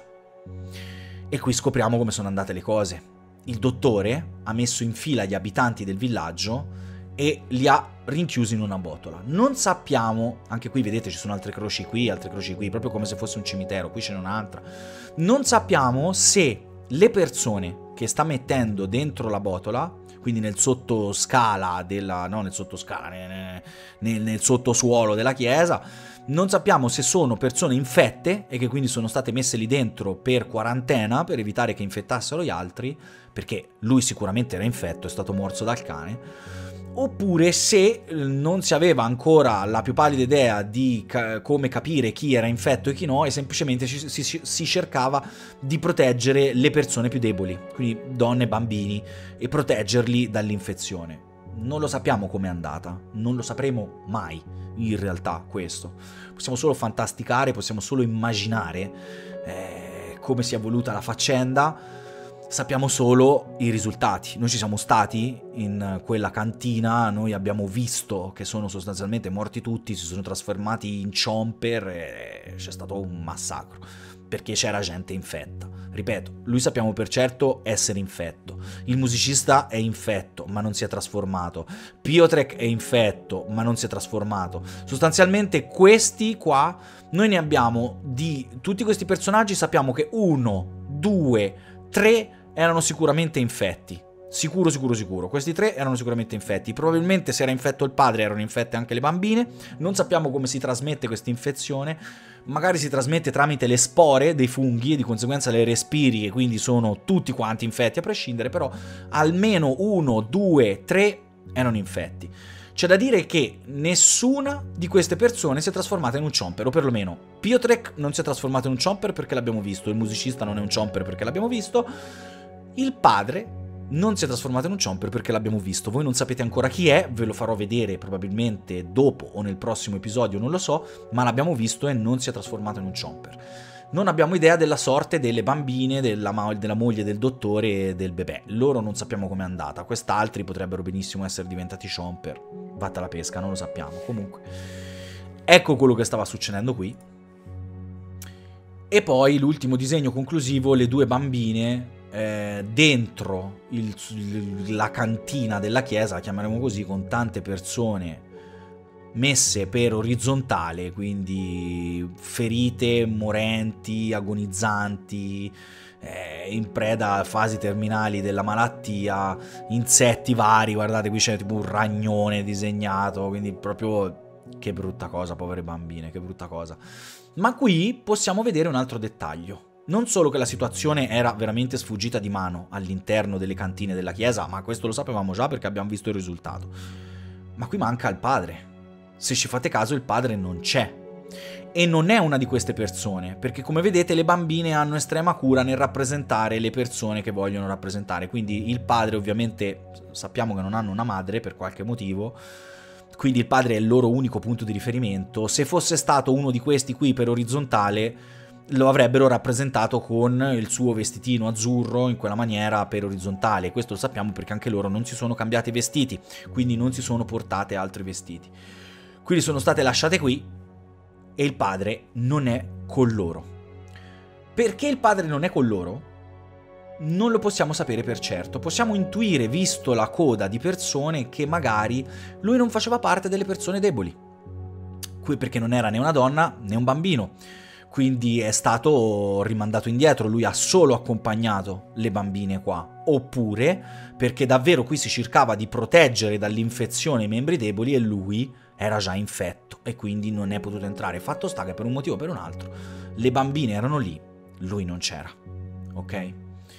E qui scopriamo come sono andate le cose. Il dottore ha messo in fila gli abitanti del villaggio e li ha rinchiusi in una botola. Non sappiamo, anche qui vedete ci sono altre croci qui, altre croci qui, proprio come se fosse un cimitero, qui ce n'è un'altra. Non sappiamo se le persone che sta mettendo dentro la botola, quindi nel sottoscala della, no nel sottoscala, nel, nel, nel sottosuolo della chiesa, non sappiamo se sono persone infette e che quindi sono state messe lì dentro per quarantena per evitare che infettassero gli altri, perché lui sicuramente era infetto, è stato morso dal cane, oppure se non si aveva ancora la più pallida idea di ca- come capire chi era infetto e chi no, e semplicemente ci, si, si cercava di proteggere le persone più deboli, quindi donne e bambini, e proteggerli dall'infezione. Non lo sappiamo com'è andata, non lo sapremo mai in realtà questo. Possiamo solo fantasticare, possiamo solo immaginare eh, come si è evoluta la faccenda. Sappiamo solo i risultati. Noi ci siamo stati in quella cantina, noi abbiamo visto che sono sostanzialmente morti tutti, si sono trasformati in chomper e c'è stato un massacro. perché c'era gente infetta. Ripeto, lui sappiamo per certo essere infetto. Il musicista è infetto, ma non si è trasformato. Piotrek è infetto, ma non si è trasformato. Sostanzialmente questi qua, noi ne abbiamo di tutti questi personaggi, sappiamo che uno, due, tre erano sicuramente infetti. Sicuro, sicuro, sicuro. Questi tre erano sicuramente infetti. Probabilmente se era infetto il padre erano infette anche le bambine. Non sappiamo come si trasmette questa infezione. Magari si trasmette tramite le spore dei funghi e di conseguenza le respiri e quindi sono tutti quanti infetti a prescindere, però almeno uno, due, tre erano infetti. C'è da dire che nessuna di queste persone si è trasformata in un chomper, o perlomeno Piotrek non si è trasformato in un chomper perché l'abbiamo visto, il musicista non è un chomper perché l'abbiamo visto, il padre non si è trasformato in un chomper perché l'abbiamo visto. Voi non sapete ancora chi è, ve lo farò vedere probabilmente dopo o nel prossimo episodio, non lo so, ma l'abbiamo visto e non si è trasformato in un chomper. Non abbiamo idea della sorte delle bambine, della, della moglie del dottore e del bebè. Loro non sappiamo com'è andata. Quest'altri potrebbero benissimo essere diventati chomper. Vatta la pesca, non lo sappiamo. Comunque, ecco quello che stava succedendo qui. E poi l'ultimo disegno conclusivo, le due bambine eh, dentro il, la cantina della chiesa, la chiameremo così, con tante persone messe per orizzontale, quindi ferite, morenti, agonizzanti, eh, in preda a fasi terminali della malattia, insetti vari, guardate qui c'è tipo un ragnone disegnato, quindi proprio che brutta cosa, povere bambine, che brutta cosa. Ma qui possiamo vedere un altro dettaglio. Non solo che la situazione era veramente sfuggita di mano all'interno delle cantine della chiesa, ma questo lo sapevamo già perché abbiamo visto il risultato, ma qui manca il padre. Se ci fate caso il padre non c'è. E non è una di queste persone, perché come vedete le bambine hanno estrema cura nel rappresentare le persone che vogliono rappresentare. Quindi il padre ovviamente sappiamo che non hanno una madre per qualche motivo, quindi il padre è il loro unico punto di riferimento. Se fosse stato uno di questi qui per orizzontale, lo avrebbero rappresentato con il suo vestitino azzurro in quella maniera per orizzontale. Questo lo sappiamo perché anche loro non si sono cambiati i vestiti, quindi non si sono portate altri vestiti. Quindi sono state lasciate qui e il padre non è con loro. Perché il padre non è con loro? Non lo possiamo sapere per certo. Possiamo intuire, visto la coda di persone, che magari lui non faceva parte delle persone deboli. Qui perché non era né una donna né un bambino. Quindi è stato rimandato indietro, lui ha solo accompagnato le bambine qua. Oppure perché davvero qui si cercava di proteggere dall'infezione i membri deboli e lui era già infetto e quindi non è potuto entrare. Fatto sta che per un motivo o per un altro le bambine erano lì, lui non c'era. Ok?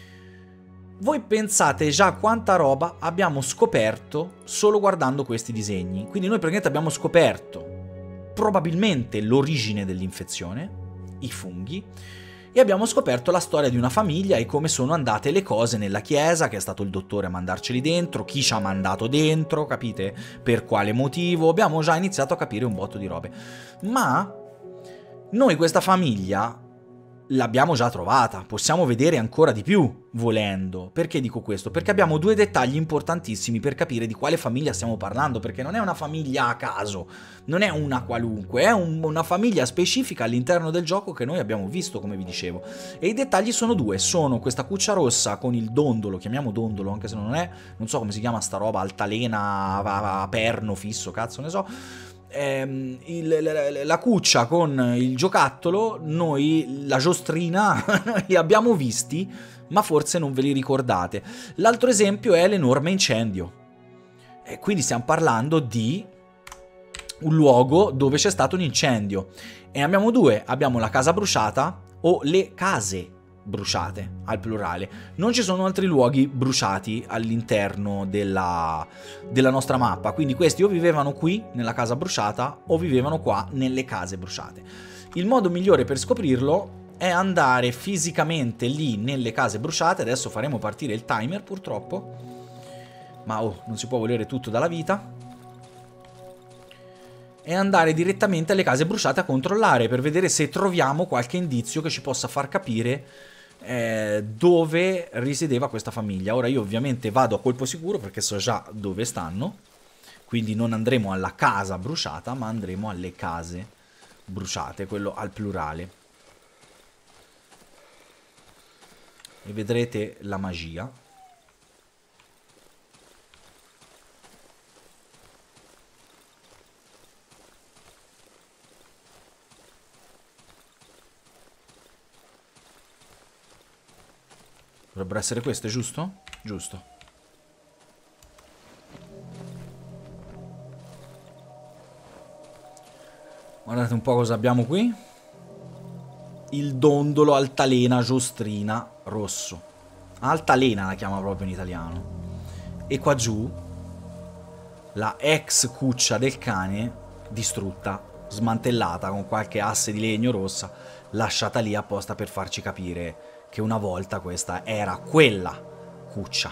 Voi pensate già quanta roba abbiamo scoperto solo guardando questi disegni. Quindi noi praticamente abbiamo scoperto probabilmente l'origine dell'infezione, i funghi, e abbiamo scoperto la storia di una famiglia e come sono andate le cose nella chiesa, che è stato il dottore a mandarceli dentro, chi ci ha mandato dentro, capite? Per quale motivo? Abbiamo già iniziato a capire un botto di robe. Ma noi questa famiglia l'abbiamo già trovata, possiamo vedere ancora di più volendo. Perché dico questo? Perché abbiamo due dettagli importantissimi per capire di quale famiglia stiamo parlando, perché non è una famiglia a caso, non è una qualunque, è un, una famiglia specifica all'interno del gioco che noi abbiamo visto, come vi dicevo. E i dettagli sono due, sono questa cuccia rossa con il dondolo, chiamiamo dondolo anche se non è, non so come si chiama sta roba, altalena, a, a perno fisso, cazzo ne so. Ehm, il, la, la cuccia con il giocattolo, noi la giostrina li abbiamo visti, ma forse non ve li ricordate. L'altro esempio è l'enorme incendio, e quindi stiamo parlando di un luogo dove c'è stato un incendio e abbiamo due, abbiamo la casa bruciata o le case bruciate al plurale. Non ci sono altri luoghi bruciati all'interno della, della nostra mappa, quindi questi o vivevano qui nella casa bruciata o vivevano qua nelle case bruciate. Il modo migliore per scoprirlo è andare fisicamente lì nelle case bruciate. Adesso faremo partire il timer purtroppo, ma oh, non si può volere tutto dalla vita, e andare direttamente alle case bruciate a controllare per vedere se troviamo qualche indizio che ci possa far capire Eh, dove risiedeva questa famiglia. Ora io ovviamente vado a colpo sicuro perché so già dove stanno, quindi non andremo alla casa bruciata ma andremo alle case bruciate, quello al plurale. e vedrete la magia. Dovrebbero essere queste, giusto? Giusto. Guardate un po' cosa abbiamo qui. Il dondolo altalena giostrina rosso. Altalena la chiama proprio in italiano. E qua giù la ex cuccia del cane distrutta, smantellata con qualche asse di legno rossa, lasciata lì apposta per farci capire che una volta questa era quella cuccia.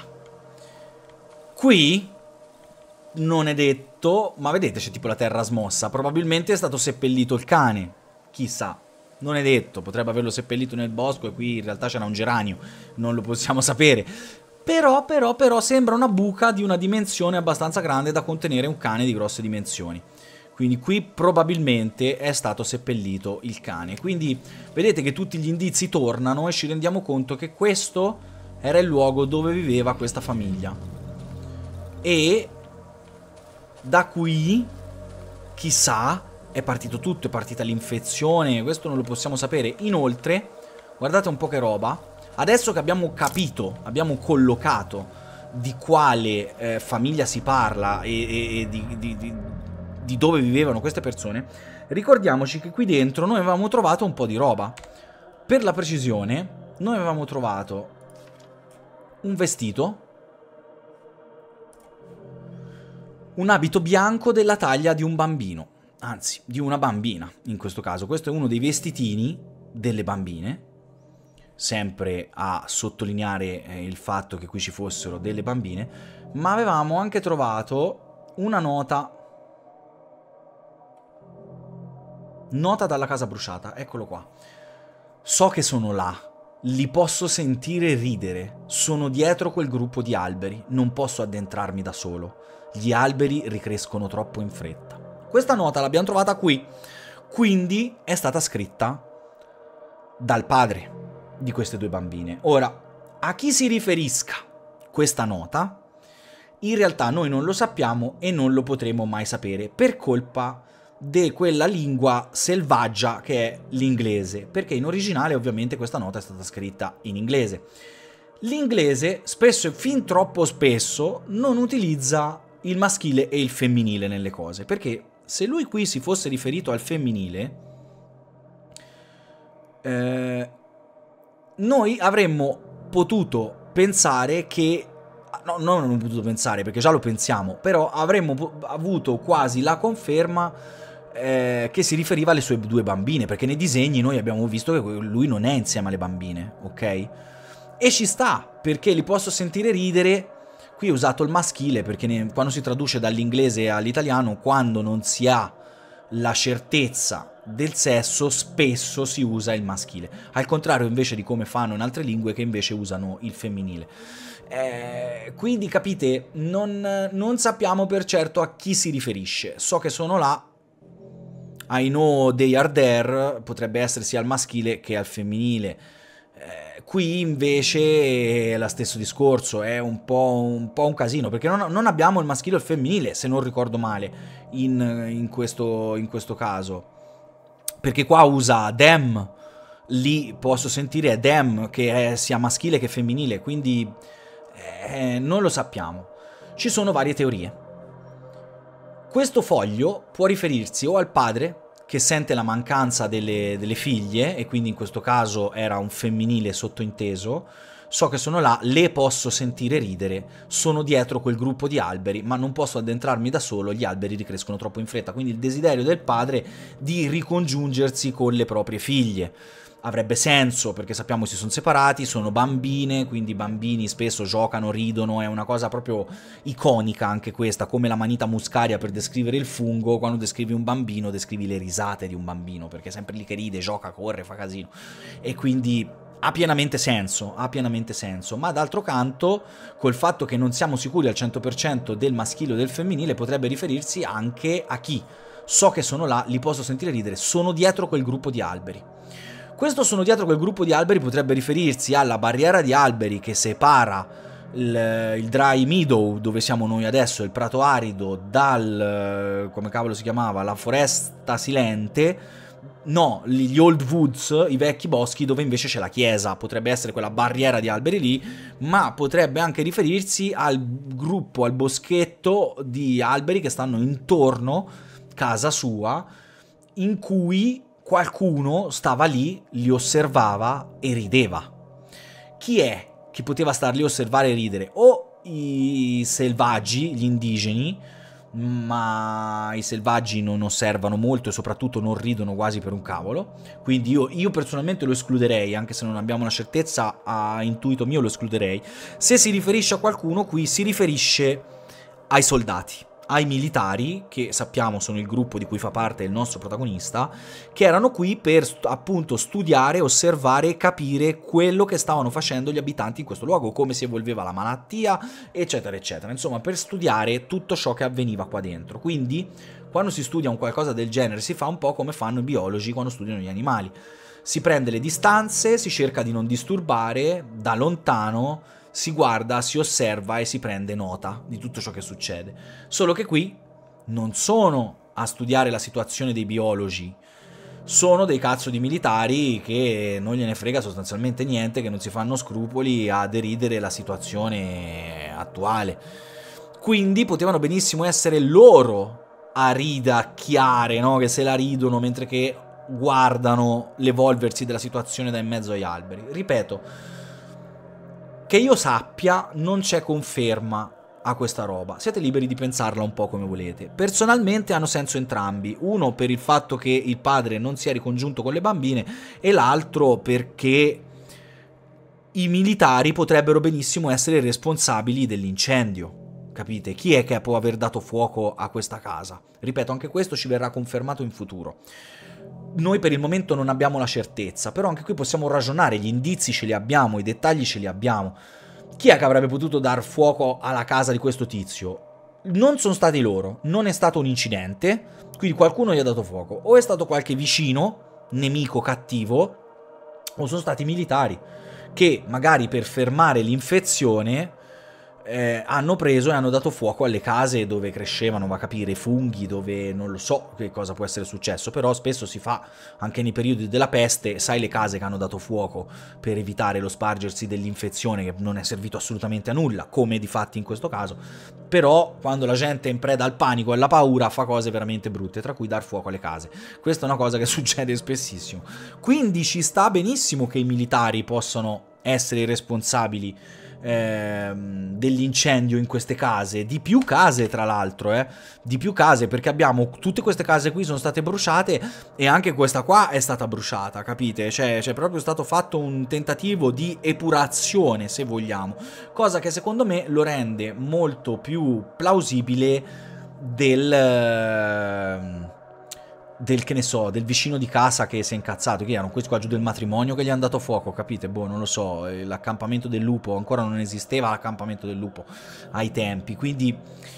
Qui non è detto, ma vedete c'è tipo la terra smossa, probabilmente è stato seppellito il cane, chissà, non è detto, potrebbe averlo seppellito nel bosco e qui in realtà c'era un geranio, non lo possiamo sapere. Però, però, però sembra una buca di una dimensione abbastanza grande da contenere un cane di grosse dimensioni. Quindi qui probabilmente è stato seppellito il cane. Quindi vedete che tutti gli indizi tornano e ci rendiamo conto che questo era il luogo dove viveva questa famiglia. E da qui, chissà, è partito tutto, è partita l'infezione, questo non lo possiamo sapere. Inoltre, guardate un po' che roba, adesso che abbiamo capito, abbiamo collocato di quale eh, famiglia si parla e, e, e di... di, di di dove vivevano queste persone, ricordiamoci che qui dentro noi avevamo trovato un po' di roba. Per la precisione, noi avevamo trovato un vestito, un abito bianco della taglia di un bambino, anzi, di una bambina in questo caso. Questo è uno dei vestitini delle bambine, sempre a sottolineare eh, il fatto che qui ci fossero delle bambine, ma avevamo anche trovato una nota Nota dalla casa bruciata, eccolo qua. So che sono là, li posso sentire ridere, sono dietro quel gruppo di alberi, non posso addentrarmi da solo, gli alberi ricrescono troppo in fretta. Questa nota l'abbiamo trovata qui, quindi è stata scritta dal padre di queste due bambine. Ora, a chi si riferisca questa nota, in realtà noi non lo sappiamo e non lo potremo mai sapere per colpa di quella lingua selvaggia che è l'inglese, perché in originale ovviamente questa nota è stata scritta in inglese. L'inglese spesso e fin troppo spesso non utilizza il maschile e il femminile nelle cose, perché se lui qui si fosse riferito al femminile, eh, noi avremmo potuto pensare che no, non avremmo potuto pensare perché già lo pensiamo, però avremmo avuto quasi la conferma Eh, che si riferiva alle sue due bambine, perché nei disegni noi abbiamo visto che lui non è insieme alle bambine, ok? E ci sta, perché li posso sentire ridere. Qui ho usato il maschile perché ne, quando si traduce dall'inglese all'italiano, quando non si ha la certezza del sesso, spesso si usa il maschile, al contrario invece di come fanno in altre lingue che invece usano il femminile. Eh, quindi capite, non, non sappiamo per certo a chi si riferisce. So che sono là, I know they are there, potrebbe essere sia al maschile che al femminile. Eh, qui invece è lo stesso discorso, è un po' un, po' un casino, perché non, non abbiamo il maschile o il femminile, se non ricordo male, in, in, questo, in questo caso. Perché qua usa them, lì posso sentire them, che è sia maschile che femminile, quindi eh, non lo sappiamo. Ci sono varie teorie. Questo foglio può riferirsi o al padre, che sente la mancanza delle, delle figlie, e quindi in questo caso era un femminile sottointeso. So che sono là, le posso sentire ridere, sono dietro quel gruppo di alberi, ma non posso addentrarmi da solo, gli alberi ricrescono troppo in fretta. Quindi il desiderio del padre di ricongiungersi con le proprie figlie. Avrebbe senso, perché sappiamo si sono separati, sono bambine, quindi i bambini spesso giocano, ridono, è una cosa proprio iconica anche questa, come la manita muscaria per descrivere il fungo. Quando descrivi un bambino, descrivi le risate di un bambino, perché è sempre lì che ride, gioca, corre, fa casino. E quindi ha pienamente senso, ha pienamente senso. Ma d'altro canto, col fatto che non siamo sicuri al cento per cento del maschile o del femminile, potrebbe riferirsi anche a chi. So che sono là, li posso sentire ridere, sono dietro quel gruppo di alberi. Questo sono dietro quel gruppo di alberi potrebbe riferirsi alla barriera di alberi che separa il, il dry meadow, dove siamo noi adesso, il prato arido, dal, come cavolo si chiamava, la foresta silente. No, gli old woods, i vecchi boschi, dove invece c'è la chiesa. Potrebbe essere quella barriera di alberi lì, ma potrebbe anche riferirsi al gruppo, al boschetto di alberi che stanno intorno casa sua, in cui qualcuno stava lì, li osservava e rideva. Chi è che poteva star lì a osservare e ridere? O i selvaggi, gli indigeni, ma i selvaggi non osservano molto e soprattutto non ridono quasi per un cavolo, quindi io, io personalmente lo escluderei, anche se non abbiamo una certezza, a intuito mio lo escluderei. Se si riferisce a qualcuno, qui si riferisce ai soldati, ai militari, che sappiamo sono il gruppo di cui fa parte il nostro protagonista, che erano qui per appunto studiare, osservare e capire quello che stavano facendo gli abitanti in questo luogo, come si evolveva la malattia, eccetera eccetera, insomma per studiare tutto ciò che avveniva qua dentro. Quindi quando si studia un qualcosa del genere si fa un po' come fanno i biologi quando studiano gli animali, si prende le distanze, si cerca di non disturbare, da lontano si guarda, si osserva e si prende nota di tutto ciò che succede. Solo che qui non sono a studiare la situazione dei biologi, sono dei cazzo di militari che non gliene frega sostanzialmente niente, che non si fanno scrupoli a deridere la situazione attuale. Quindi potevano benissimo essere loro a ridacchiare, no? Che se la ridono mentre che guardano l'evolversi della situazione da in mezzo agli alberi. Ripeto, che io sappia, non c'è conferma a questa roba. Siete liberi di pensarla un po' come volete. Personalmente hanno senso entrambi. Uno per il fatto che il padre non si è ricongiunto con le bambine e l'altro perché i militari potrebbero benissimo essere responsabili dell'incendio. Capite? Chi è che può aver dato fuoco a questa casa? Ripeto, anche questo ci verrà confermato in futuro. Noi per il momento non abbiamo la certezza, però anche qui possiamo ragionare, gli indizi ce li abbiamo, i dettagli ce li abbiamo. Chi è che avrebbe potuto dar fuoco alla casa di questo tizio? Non sono stati loro, non è stato un incidente, quindi qualcuno gli ha dato fuoco. O è stato qualche vicino, nemico cattivo, o sono stati militari, che magari per fermare l'infezione Eh, hanno preso e hanno dato fuoco alle case dove crescevano, va a capire, funghi, dove non lo so che cosa può essere successo, però spesso si fa anche nei periodi della peste, sai le case che hanno dato fuoco per evitare lo spargersi dell'infezione che non è servito assolutamente a nulla, come di fatti in questo caso, però quando la gente è in preda al panico e alla paura fa cose veramente brutte, tra cui dar fuoco alle case. Questa è una cosa che succede spessissimo, quindi ci sta benissimo che i militari possano essere i responsabili dell'incendio in queste case, di più case tra l'altro, eh, di più case, perché abbiamo tutte queste case qui sono state bruciate e anche questa qua è stata bruciata, capite? Cioè c'è proprio stato fatto un tentativo di epurazione, se vogliamo, cosa che secondo me lo rende molto più plausibile del... del, che ne so, del vicino di casa che si è incazzato, che erano questi qua giù del matrimonio che gli hanno dato fuoco, capite? Boh, non lo so, l'accampamento del lupo, ancora non esisteva l'accampamento del lupo ai tempi, quindi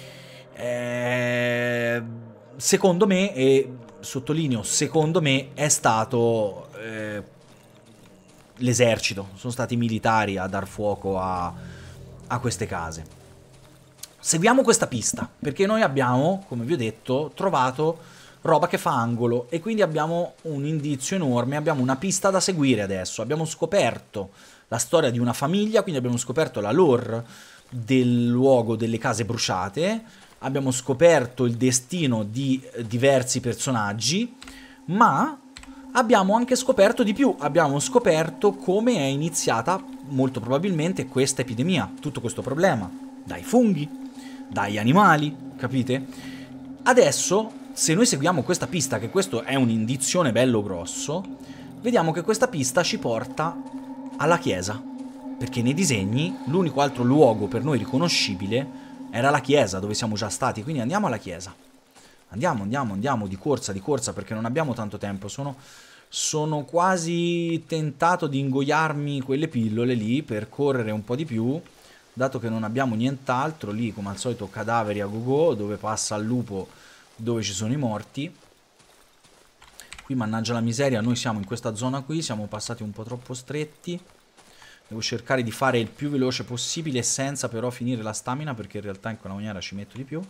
eh, secondo me, e sottolineo, secondo me è stato eh, l'esercito, sono stati i militari a dar fuoco a, a queste case. Seguiamo questa pista, perché noi abbiamo, come vi ho detto, trovato roba che fa angolo e quindi abbiamo un indizio enorme, abbiamo una pista da seguire adesso, abbiamo scoperto la storia di una famiglia, quindi abbiamo scoperto la lore del luogo delle case bruciate, abbiamo scoperto il destino di diversi personaggi, ma abbiamo anche scoperto di più, abbiamo scoperto come è iniziata molto probabilmente questa epidemia, tutto questo problema, dai funghi, dagli animali, capite? Adesso, se noi seguiamo questa pista, che questo è un indizione bello grosso, vediamo che questa pista ci porta alla chiesa, perché nei disegni l'unico altro luogo per noi riconoscibile era la chiesa, dove siamo già stati, quindi andiamo alla chiesa. Andiamo, andiamo, andiamo, di corsa, di corsa, perché non abbiamo tanto tempo, sono, sono quasi tentato di ingoiarmi quelle pillole lì per correre un po' di più, dato che non abbiamo nient'altro, lì come al solito cadaveri a go-go, dove passa il lupo, dove ci sono i morti. Qui mannaggia la miseria, noi siamo in questa zona qui, siamo passati un po' troppo stretti. Devo cercare di fare il più veloce possibile senza però finire la stamina, perché in realtà in quella maniera ci metto di più.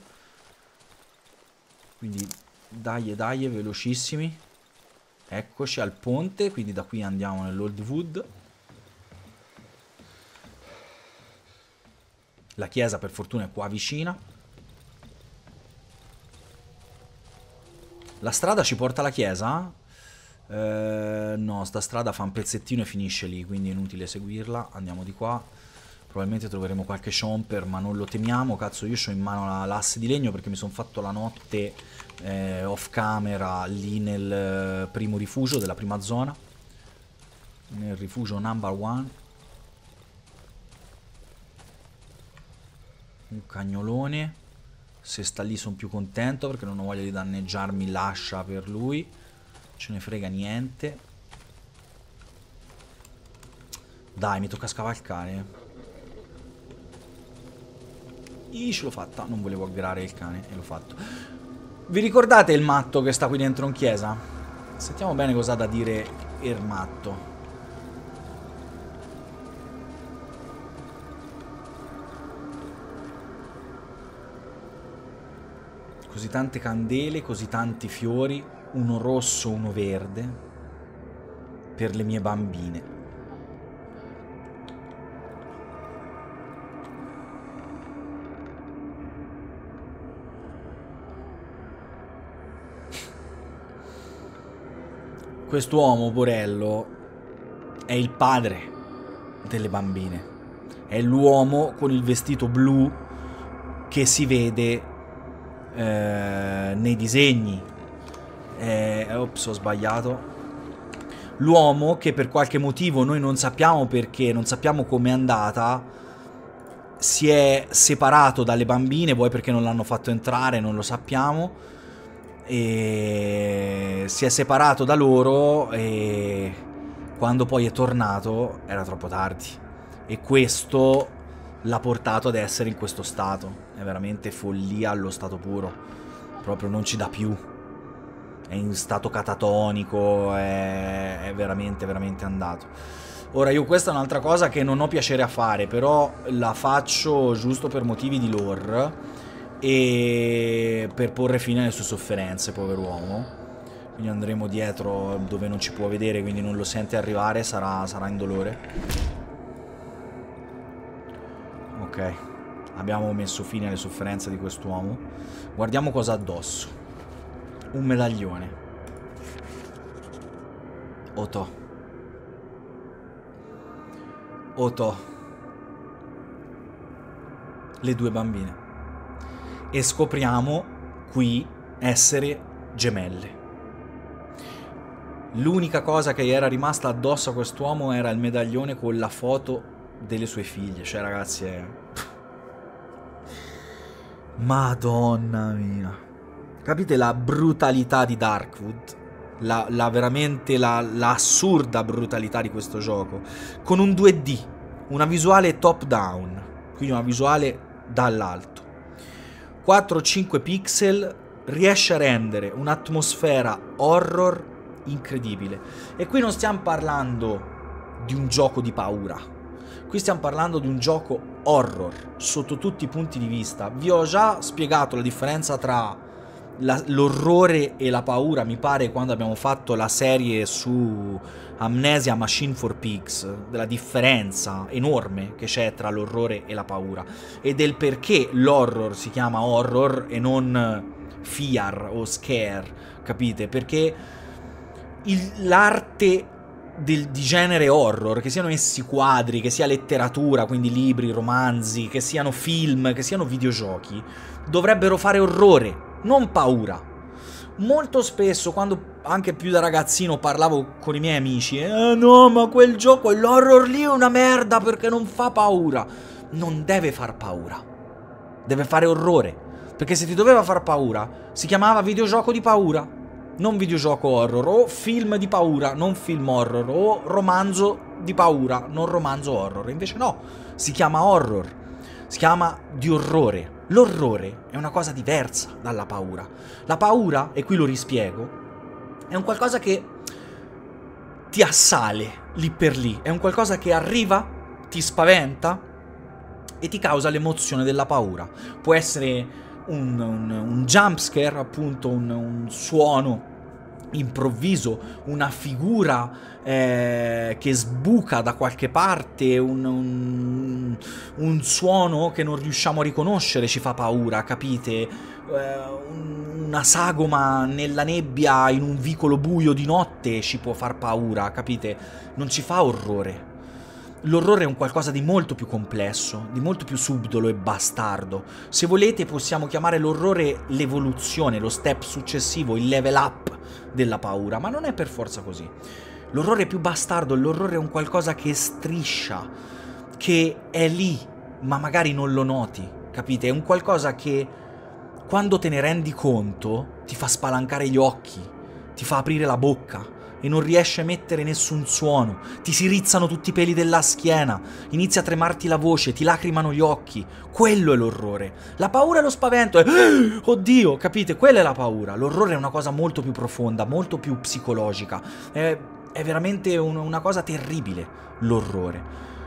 Quindi dai e dai, velocissimi. Eccoci al ponte, quindi da qui andiamo nell'Old Wood. La chiesa per fortuna è qua vicina. La strada ci porta alla chiesa? Eh, no, sta strada fa un pezzettino e finisce lì, quindi è inutile seguirla. Andiamo di qua. Probabilmente troveremo qualche chomper, ma non lo temiamo. Cazzo, io ho in mano l'asse di legno perché mi sono fatto la notte eh, off camera lì nel primo rifugio della prima zona. Nel rifugio number one. Un cagnolone. Se sta lì sono più contento perché non ho voglia di danneggiarmi l'ascia per lui. Ce ne frega niente. Dai, mi tocca scavalcare. Ih, ce l'ho fatta. Non volevo aggirare il cane e l'ho fatto. Vi ricordate il matto che sta qui dentro in chiesa? Sentiamo bene cosa ha da dire il matto. Così tante candele, così tanti fiori, uno rosso, uno verde, per le mie bambine. Quest'uomo, Porello, è il padre delle bambine. È l'uomo con il vestito blu che si vede Eh, nei disegni. eh, ops, ho sbagliato. L'uomo che per qualche motivo noi non sappiamo perché, non sappiamo com'è andata, si è separato dalle bambine, vuoi perché non l'hanno fatto entrare, non lo sappiamo, e si è separato da loro e quando poi è tornato era troppo tardi, e questo l'ha portato ad essere in questo stato. È veramente follia allo stato puro. Proprio non ci dà più. È in stato catatonico. È, è veramente, veramente andato. Ora, io questa è un'altra cosa che non ho piacere a fare, però la faccio giusto per motivi di lore e per porre fine alle sue sofferenze, pover'uomo. Quindi andremo dietro dove non ci può vedere, quindi non lo sente arrivare, sarà, sarà in dolore. Ok, abbiamo messo fine alle sofferenze di quest'uomo. Guardiamo cosa ha addosso. Un medaglione. Oto. Oto. Le due bambine. E scopriamo qui essere gemelle. L'unica cosa che gli era rimasta addosso a quest'uomo era il medaglione con la foto delle sue figlie. Cioè, ragazzi, è... Madonna mia. Capite la brutalità di Darkwood? La, la veramente la, la assurda brutalità di questo gioco. Con un due D, una visuale top down, quindi una visuale dall'alto. quattro cinque pixel, riesce a rendere un'atmosfera horror incredibile. E qui non stiamo parlando di un gioco di paura. Qui stiamo parlando di un gioco horror sotto tutti i punti di vista. Vi ho già spiegato la differenza tra l'orrore e la paura, mi pare, quando abbiamo fatto la serie su Amnesia Machine for Pigs, della differenza enorme che c'è tra l'orrore e la paura e del perché l'horror si chiama horror e non fear o scare, capite? Perché l'arte Del, di genere horror, che siano essi quadri, che sia letteratura, quindi libri, romanzi, che siano film, che siano videogiochi, dovrebbero fare orrore, non paura. Molto spesso, quando anche più da ragazzino parlavo con i miei amici, eh no, ma quel gioco, l'horror lì è una merda perché non fa paura. Non deve far paura, deve fare orrore, perché se ti doveva far paura si chiamava videogioco di paura, non videogioco horror, o film di paura, non film horror, o romanzo di paura, non romanzo horror. Invece no, si chiama horror, si chiama di orrore. L'orrore è una cosa diversa dalla paura. La paura, e qui lo rispiego, È un qualcosa che ti assale lì per lì, è un qualcosa che arriva, ti spaventa e ti causa l'emozione della paura. Può essere un, un, un jumpscare, appunto, un, un suono improvviso, una figura eh, che sbuca da qualche parte, un, un, un suono che non riusciamo a riconoscere ci fa paura, capite? Eh, una sagoma nella nebbia in un vicolo buio di notte ci può far paura, capite? Non ci fa orrore. L'orrore è un qualcosa di molto più complesso, di molto più subdolo e bastardo. Se volete possiamo chiamare l'orrore l'evoluzione, lo step successivo, il level up della paura, ma non è per forza così. L'orrore più bastardo, l'orrore è un qualcosa che striscia, che è lì, ma magari non lo noti, capite? È un qualcosa che quando te ne rendi conto ti fa spalancare gli occhi, ti fa aprire la bocca e non riesci a mettere nessun suono, ti si rizzano tutti i peli della schiena, inizia a tremarti la voce, ti lacrimano gli occhi. Quello è l'orrore. La paura e lo spavento è oddio, capite? Quella è la paura. L'orrore è una cosa molto più profonda, molto più psicologica. È, è veramente un, una cosa terribile, l'orrore.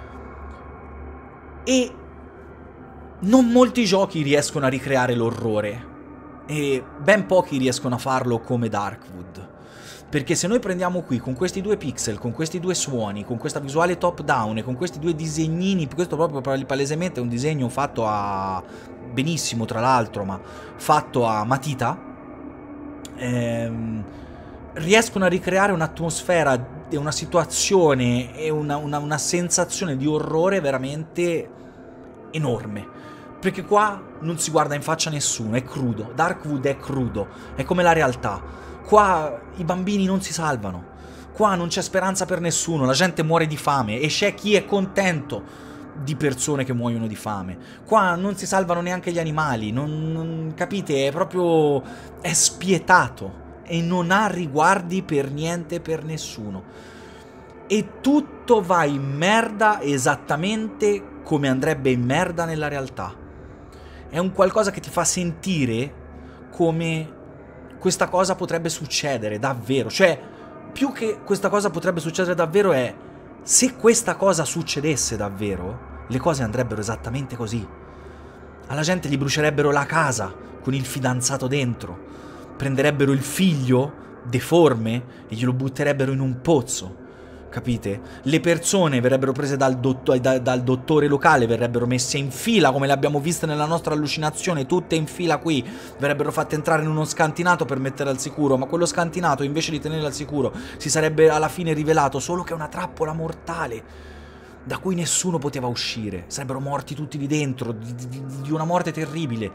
E non molti giochi riescono a ricreare l'orrore, e ben pochi riescono a farlo come Darkwood. Perché se noi prendiamo qui, con questi due pixel, con questi due suoni, con questa visuale top down e con questi due disegnini, questo proprio palesemente è un disegno fatto a... benissimo tra l'altro, ma fatto a matita, ehm, riescono a ricreare un'atmosfera e una situazione e una, una, una sensazione di orrore veramente enorme. Perché qua non si guarda in faccia a nessuno, è crudo. Darkwood è crudo, è come la realtà. Qua i bambini non si salvano, qua non c'è speranza per nessuno, la gente muore di fame e c'è chi è contento di persone che muoiono di fame. Qua non si salvano neanche gli animali, non, non capite, è proprio... è spietato e non ha riguardi per niente per nessuno. E tutto va in merda esattamente come andrebbe in merda nella realtà. È un qualcosa che ti fa sentire come... questa cosa potrebbe succedere davvero, cioè più che questa cosa potrebbe succedere davvero è se questa cosa succedesse davvero, le cose andrebbero esattamente così. Alla gente gli brucerebbero la casa con il fidanzato dentro, prenderebbero il figlio deforme e glielo butterebbero in un pozzo. Capite? Le persone verrebbero prese dal, dotto- da- dal dottore locale, verrebbero messe in fila come le abbiamo viste nella nostra allucinazione, tutte in fila qui, verrebbero fatte entrare in uno scantinato per mettere al sicuro, ma quello scantinato invece di tenere al sicuro si sarebbe alla fine rivelato solo che è una trappola mortale da cui nessuno poteva uscire, sarebbero morti tutti lì dentro, di, di, di una morte terribile,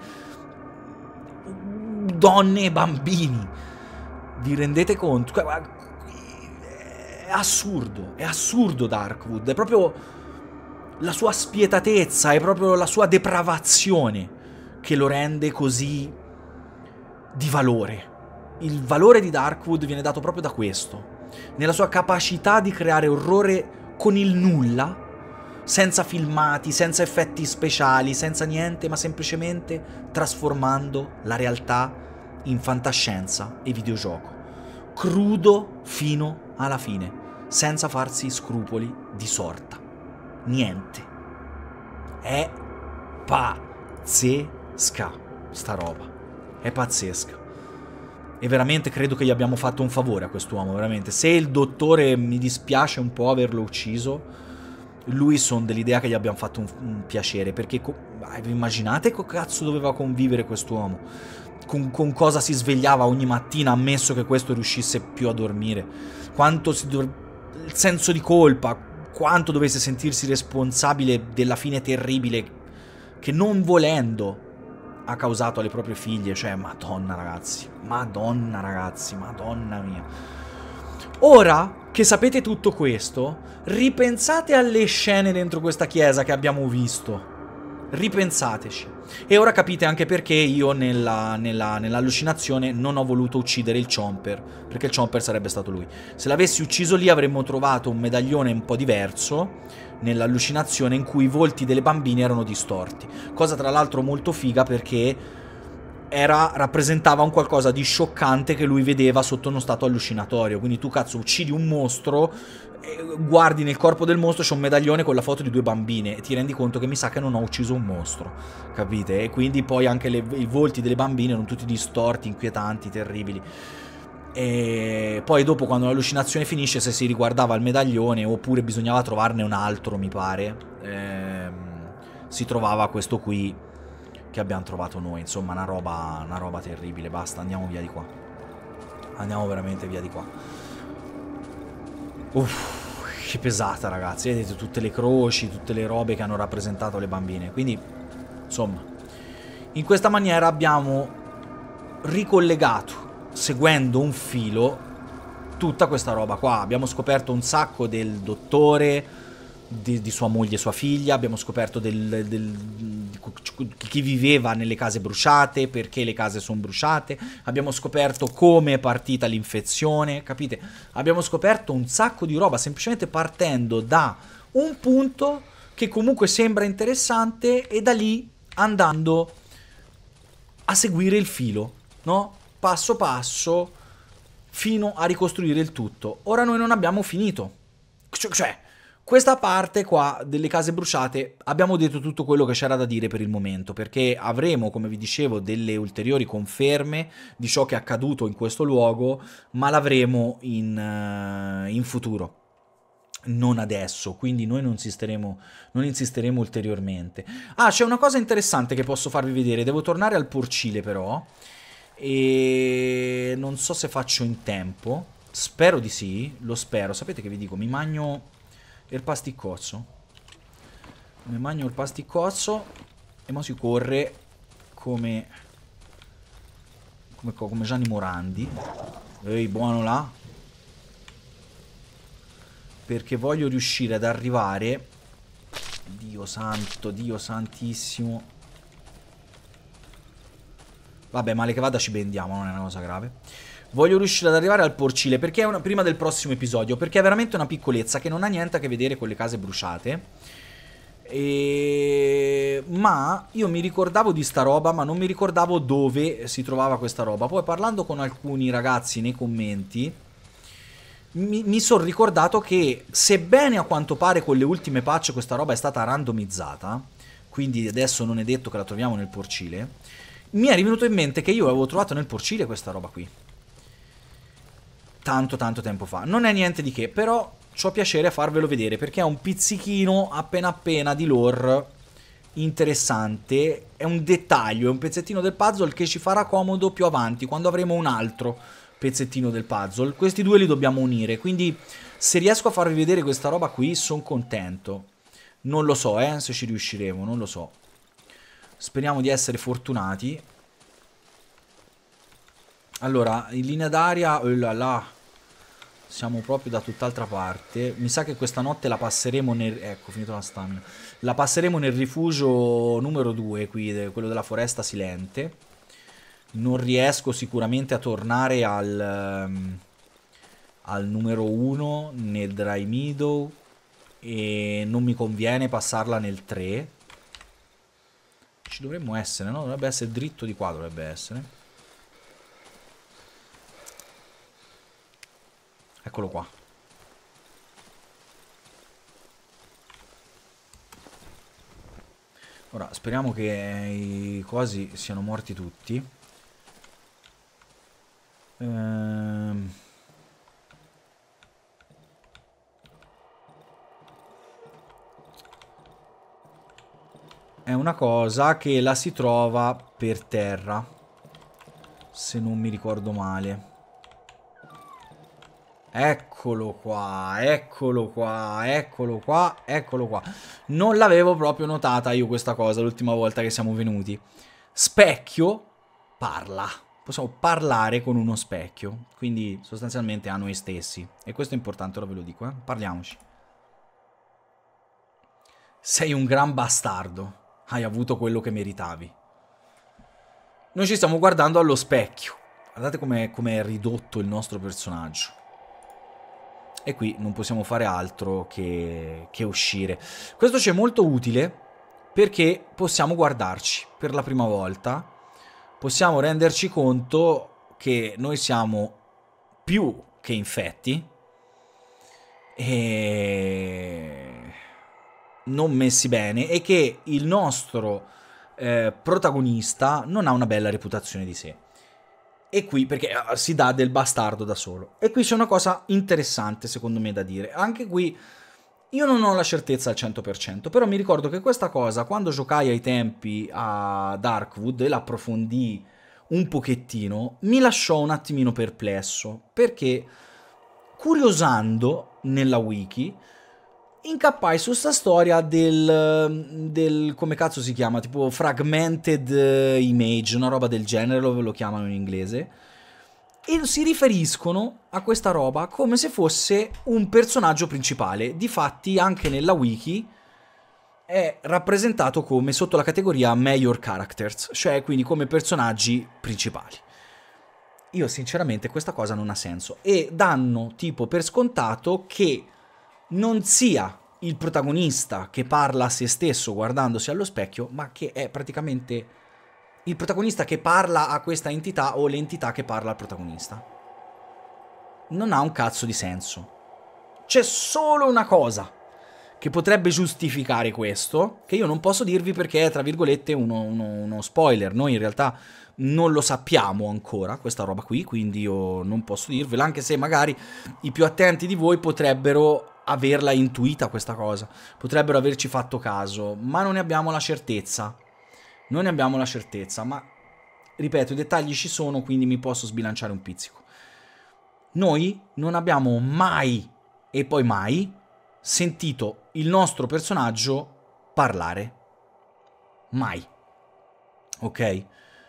donne e bambini. Vi rendete conto? È assurdo, è assurdo Darkwood, è proprio la sua spietatezza, è proprio la sua depravazione che lo rende così di valore. Il valore di Darkwood viene dato proprio da questo, nella sua capacità di creare orrore con il nulla, senza filmati, senza effetti speciali, senza niente, ma semplicemente trasformando la realtà in fantascienza e videogioco. Crudo fino alla fine, senza farsi scrupoli di sorta. Niente. È pazzesca sta roba. È pazzesca. E veramente credo che gli abbiamo fatto un favore a quest'uomo, veramente. Se il dottore mi dispiace un po' averlo ucciso, lui sono dell'idea che gli abbiamo fatto un, un piacere, perché vi immaginate che cazzo doveva convivere quest'uomo? Con, con cosa si svegliava ogni mattina, ammesso che questo riuscisse più a dormire? Quanto si dov- il senso di colpa, quanto dovesse sentirsi responsabile della fine terribile che, non volendo, ha causato alle proprie figlie. Cioè, madonna ragazzi, madonna ragazzi, madonna mia. Ora che sapete tutto questo, ripensate alle scene dentro questa chiesa che abbiamo visto. Ripensateci. E ora capite anche perché io nella, nella, nell'allucinazione non ho voluto uccidere il Chomper, perché il Chomper sarebbe stato lui. Se l'avessi ucciso lì avremmo trovato un medaglione un po' diverso nell'allucinazione, in cui i volti delle bambine erano distorti. Cosa tra l'altro molto figa, perché era, rappresentava un qualcosa di scioccante che lui vedeva sotto uno stato allucinatorio. Quindi tu cazzo uccidi un mostro, guardi nel corpo del mostro, c'è un medaglione con la foto di due bambine e ti rendi conto che mi sa che non ho ucciso un mostro, capite? E quindi poi anche le, i volti delle bambine erano tutti distorti, inquietanti, terribili. E poi dopo, quando l'allucinazione finisce, se si riguardava il medaglione, oppure bisognava trovarne un altro, mi pare, ehm, si trovava questo qui che abbiamo trovato noi. Insomma, una roba, una roba terribile. Basta, andiamo via di qua. Andiamo veramente via di qua. Uff, che pesata, ragazzi. Vedete tutte le croci, tutte le robe che hanno rappresentato le bambine. Quindi, insomma, in questa maniera abbiamo ricollegato, seguendo un filo, tutta questa roba qua. Abbiamo scoperto un sacco del dottore, di, di sua moglie e sua figlia. Abbiamo scoperto del, del, di chi viveva nelle case bruciate, perché le case sono bruciate. Abbiamo scoperto come è partita l'infezione, capite? Abbiamo scoperto un sacco di roba semplicemente partendo da un punto che comunque sembra interessante e da lì andando a seguire il filo, no? Passo passo fino a ricostruire il tutto. Ora noi non abbiamo finito. Cioè, questa parte qua delle case bruciate abbiamo detto tutto quello che c'era da dire per il momento, perché avremo, come vi dicevo, delle ulteriori conferme di ciò che è accaduto in questo luogo, ma l'avremo in, uh, in futuro. Non adesso, quindi noi non insisteremo, non insisteremo ulteriormente. Ah, c'è una cosa interessante che posso farvi vedere. Devo tornare al porcile però, e non so se faccio in tempo. Spero di sì, lo spero. Sapete che vi dico? Mi magno il pasticcozzo. Mi magno il pasticcozzo e mo si corre come come, come Gianni Morandi. Ehi, buono là. Perché voglio riuscire ad arrivare... Dio santo, Dio santissimo. Vabbè, male che vada ci bendiamo, non è una cosa grave. Voglio riuscire ad arrivare al porcile, perché è una, prima del prossimo episodio, perché è veramente una piccolezza che non ha niente a che vedere con le case bruciate. E... Ma io mi ricordavo di sta roba, ma non mi ricordavo dove si trovava questa roba. Poi parlando con alcuni ragazzi nei commenti, mi, mi sono ricordato che, sebbene a quanto pare con le ultime patch questa roba è stata randomizzata, quindi adesso non è detto che la troviamo nel porcile, mi è rivenuto in mente che io avevo trovato nel porcile questa roba qui tanto tanto tempo fa. Non è niente di che, però c'ho piacere a farvelo vedere, perché è un pizzichino appena appena di lore interessante. È un dettaglio, è un pezzettino del puzzle che ci farà comodo più avanti, quando avremo un altro pezzettino del puzzle. Questi due li dobbiamo unire, quindi se riesco a farvi vedere questa roba qui sono contento. Non lo so, eh, se ci riusciremo, non lo so. Speriamo di essere fortunati. Allora, in linea d'aria, oh là là, siamo proprio da tutt'altra parte. Mi sa che questa notte la passeremo nel... Ecco, finito la stamina. La passeremo nel rifugio numero due, qui, quello della foresta silente. Non riesco sicuramente a tornare al, um, al numero uno, nel Dry Meadow, e non mi conviene passarla nel tre. Ci dovremmo essere, no? Dovrebbe essere dritto di qua, dovrebbe essere. Eccolo qua. Ora, speriamo che i cosi siano morti tutti. Ehm... È una cosa che la si trova per terra, se non mi ricordo male. Eccolo qua, eccolo qua, eccolo qua, eccolo qua. Non l'avevo proprio notata io questa cosa l'ultima volta che siamo venuti. Specchio parla. Possiamo parlare con uno specchio, quindi sostanzialmente a noi stessi. E questo è importante, ora ve lo dico, eh. Parliamoci. Sei un gran bastardo. Hai avuto quello che meritavi. Noi ci stiamo guardando allo specchio. Guardate com'è com'è ridotto il nostro personaggio. E qui non possiamo fare altro che, che uscire. Questo ci è molto utile perché possiamo guardarci per la prima volta. possiamo renderci conto che noi siamo più che infetti e non messi bene, e che il nostro eh, protagonista non ha una bella reputazione di sé. E qui, perché si dà del bastardo da solo. E qui c'è una cosa interessante secondo me da dire. Anche qui io non ho la certezza al cento per cento, però mi ricordo che questa cosa, quando giocai ai tempi a Darkwood e l'approfondii un pochettino, mi lasciò un attimino perplesso, perché curiosando nella wiki incappai su sta storia del, del come cazzo si chiama, tipo fragmented image, una roba del genere, lo, lo chiamano in inglese, e si riferiscono a questa roba come se fosse un personaggio principale. Difatti anche nella wiki è rappresentato come sotto la categoria Major Characters, cioè quindi come personaggi principali. Io sinceramente questa cosa non ha senso, e danno tipo per scontato che non sia il protagonista che parla a se stesso guardandosi allo specchio, ma che è praticamente il protagonista che parla a questa entità o l'entità che parla al protagonista. Non ha un cazzo di senso. C'è solo una cosa che potrebbe giustificare questo, che io non posso dirvi perché è tra virgolette uno, uno, uno spoiler. Noi in realtà non lo sappiamo ancora questa roba qui, quindi io non posso dirvela, anche se magari i più attenti di voi potrebbero averla intuita questa cosa, potrebbero averci fatto caso, ma non ne abbiamo la certezza. Non ne abbiamo la certezza, ma ripeto, i dettagli ci sono, quindi mi posso sbilanciare un pizzico. Noi non abbiamo mai, e poi mai, sentito il nostro personaggio parlare. Mai. Ok?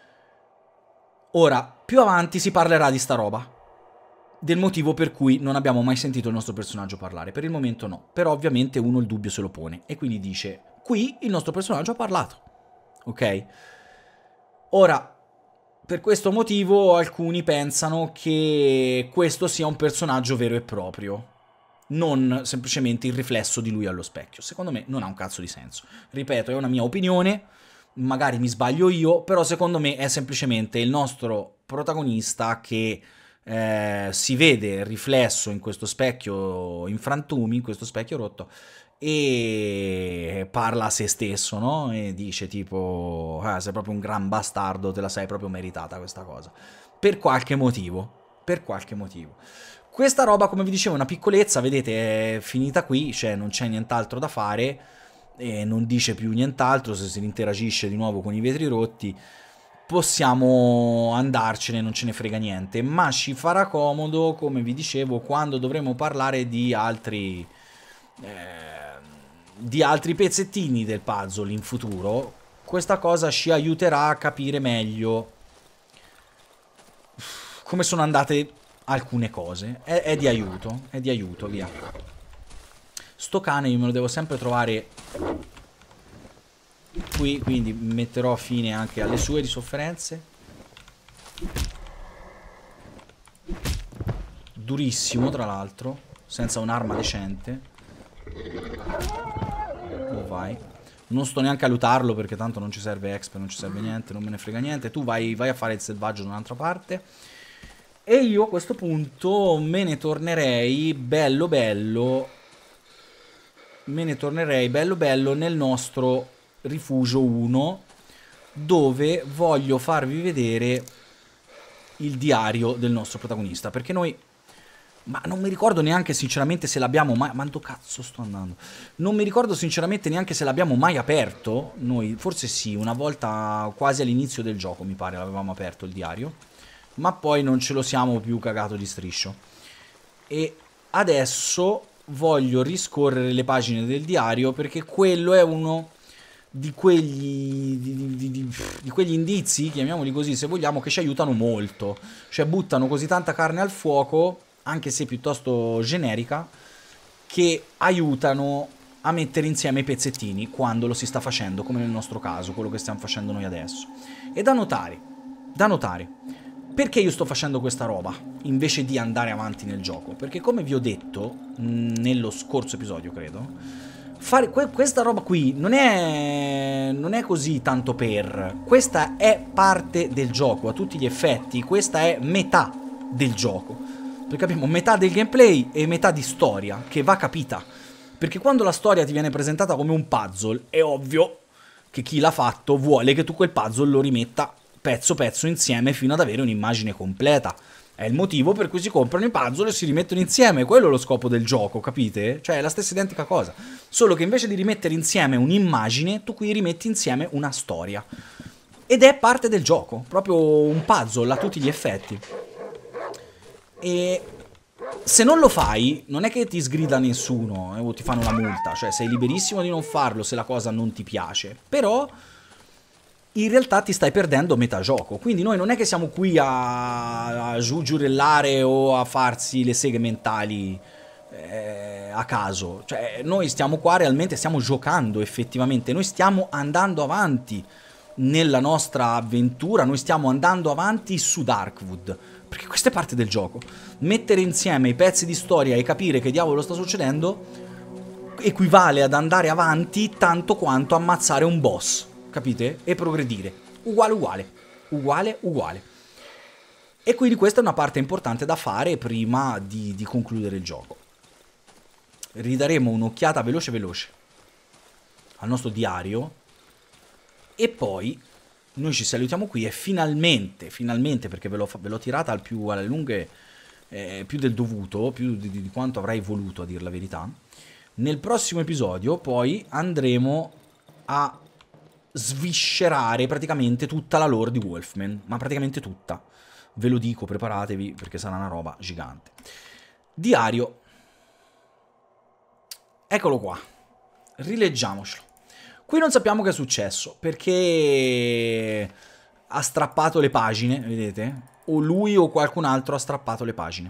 Ora, più avanti si parlerà di sta roba, del motivo per cui non abbiamo mai sentito il nostro personaggio parlare. Per il momento no, però ovviamente uno il dubbio se lo pone, e quindi dice, qui il nostro personaggio ha parlato. Ok? Ora, per questo motivo alcuni pensano che questo sia un personaggio vero e proprio, non semplicemente il riflesso di lui allo specchio. Secondo me non ha un cazzo di senso. Ripeto, è una mia opinione, magari mi sbaglio io, però secondo me è semplicemente il nostro protagonista che eh, si vede riflesso in questo specchio in frantumi, in questo specchio rotto, e parla a se stesso, no? E dice tipo, ah, sei proprio un gran bastardo, te la sei proprio meritata questa cosa. Per qualche motivo. Per qualche motivo. Questa roba, come vi dicevo, è una piccolezza, vedete, è finita qui, cioè non c'è nient'altro da fare, e non dice più nient'altro. Se si interagisce di nuovo con i vetri rotti possiamo andarcene, non ce ne frega niente, ma ci farà comodo, come vi dicevo, quando dovremo parlare di altri... Eh, di altri pezzettini del puzzle in futuro. Questa cosa ci aiuterà a capire meglio come sono andate alcune cose. È, è di aiuto, è di aiuto, via. Sto cane io me lo devo sempre trovare qui, quindi metterò fine anche alle sue di sofferenze. Durissimo, tra l'altro, senza un'arma decente. Oh, vai. Non sto neanche a lutarlo perché tanto non ci serve exp, non ci serve niente, non me ne frega niente. Tu vai, vai a fare il selvaggio da un'altra parte. E io a questo punto me ne tornerei bello bello Me ne tornerei bello bello nel nostro rifugio uno, dove voglio farvi vedere il diario del nostro protagonista, perché noi... Ma non mi ricordo neanche sinceramente se l'abbiamo mai... Ma dove cazzo sto andando? Non mi ricordo sinceramente neanche se l'abbiamo mai aperto. Noi, forse sì, una volta quasi all'inizio del gioco, mi pare, l'avevamo aperto il diario. Ma poi non ce lo siamo più cagato di striscio. E adesso voglio riscorrere le pagine del diario, perché quello è uno di quegli, di, di, di, di quegli indizi, chiamiamoli così se vogliamo, che ci aiutano molto. Cioè buttano così tanta carne al fuoco, anche se piuttosto generica, che aiutano a mettere insieme i pezzettini quando lo si sta facendo, come nel nostro caso, quello che stiamo facendo noi adesso. E da notare, da notare, perché io sto facendo questa roba invece di andare avanti nel gioco? Perché come vi ho detto nello scorso episodio, credo, fare que questa roba qui non è, non è così tanto per. Questa è parte del gioco, a tutti gli effetti. Questa è metà del gioco. Perché abbiamo metà del gameplay e metà di storia, che va capita. Perché quando la storia ti viene presentata come un puzzle, è ovvio che chi l'ha fatto vuole che tu quel puzzle lo rimetta pezzo pezzo insieme fino ad avere un'immagine completa. È il motivo per cui si comprano i puzzle e si rimettono insieme. Quello è lo scopo del gioco, capite? Cioè è la stessa identica cosa. Solo che invece di rimettere insieme un'immagine, tu qui rimetti insieme una storia. Ed è parte del gioco, proprio un puzzle a tutti gli effetti. E se non lo fai, non è che ti sgrida nessuno eh, o ti fanno una multa. Cioè sei liberissimo di non farlo se la cosa non ti piace. Però in realtà ti stai perdendo metà gioco. Quindi noi non è che siamo qui a, a giurellare o a farsi le seghe mentali eh, a caso. Cioè noi stiamo qua realmente, stiamo giocando effettivamente. Noi stiamo andando avanti nella nostra avventura. Noi stiamo andando avanti su Darkwood. Perché questa è parte del gioco. Mettere insieme i pezzi di storia e capire che diavolo sta succedendo equivale ad andare avanti tanto quanto ammazzare un boss. Capite? E progredire. Uguale, uguale. Uguale, uguale. E quindi questa è una parte importante da fare prima di, di concludere il gioco. Ridaremo un'occhiata veloce veloce al nostro diario. E poi noi ci salutiamo qui e finalmente, finalmente, perché ve l'ho tirata al più, alle lunghe, eh, più del dovuto, più di, di quanto avrei voluto, a dir la verità, nel prossimo episodio poi andremo a sviscerare praticamente tutta la lore di Wolfman, ma praticamente tutta. Ve lo dico, preparatevi, perché sarà una roba gigante. Diario. Eccolo qua. Rileggiamocelo. Qui non sappiamo che è successo, perché ha strappato le pagine, vedete? O lui o qualcun altro ha strappato le pagine.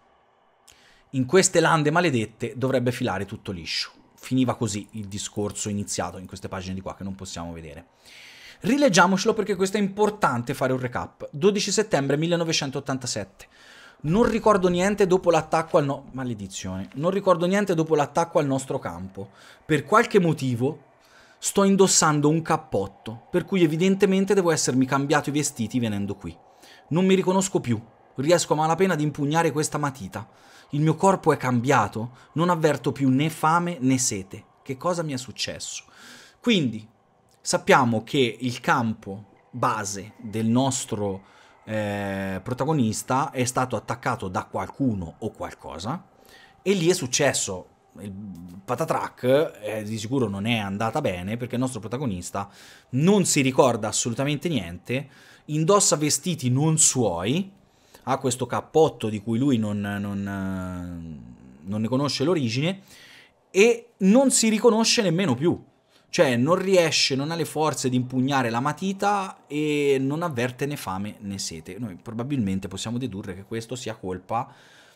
In queste lande maledette dovrebbe filare tutto liscio. Finiva così il discorso iniziato in queste pagine di qua che non possiamo vedere. Rileggiamocelo perché questo è importante fare un recap. dodici settembre millenovecentottantasette. Non ricordo niente dopo l'attacco al no... maledizione. Non ricordo niente dopo l'attacco al nostro campo. Per qualche motivo sto indossando un cappotto, per cui evidentemente devo essermi cambiato i vestiti venendo qui. Non mi riconosco più. Riesco a malapena ad impugnare questa matita. Il mio corpo è cambiato, non avverto più né fame né sete. Che cosa mi è successo? Quindi sappiamo che il campo base del nostro eh, protagonista è stato attaccato da qualcuno o qualcosa e lì è successo il patatrack. Eh, di sicuro non è andata bene perché il nostro protagonista non si ricorda assolutamente niente, indossa vestiti non suoi, ha questo cappotto di cui lui non, non, non ne conosce l'origine e non si riconosce nemmeno più. Cioè non riesce, non ha le forze di impugnare la matita e non avverte né fame né sete. Noi probabilmente possiamo dedurre che questo sia colpa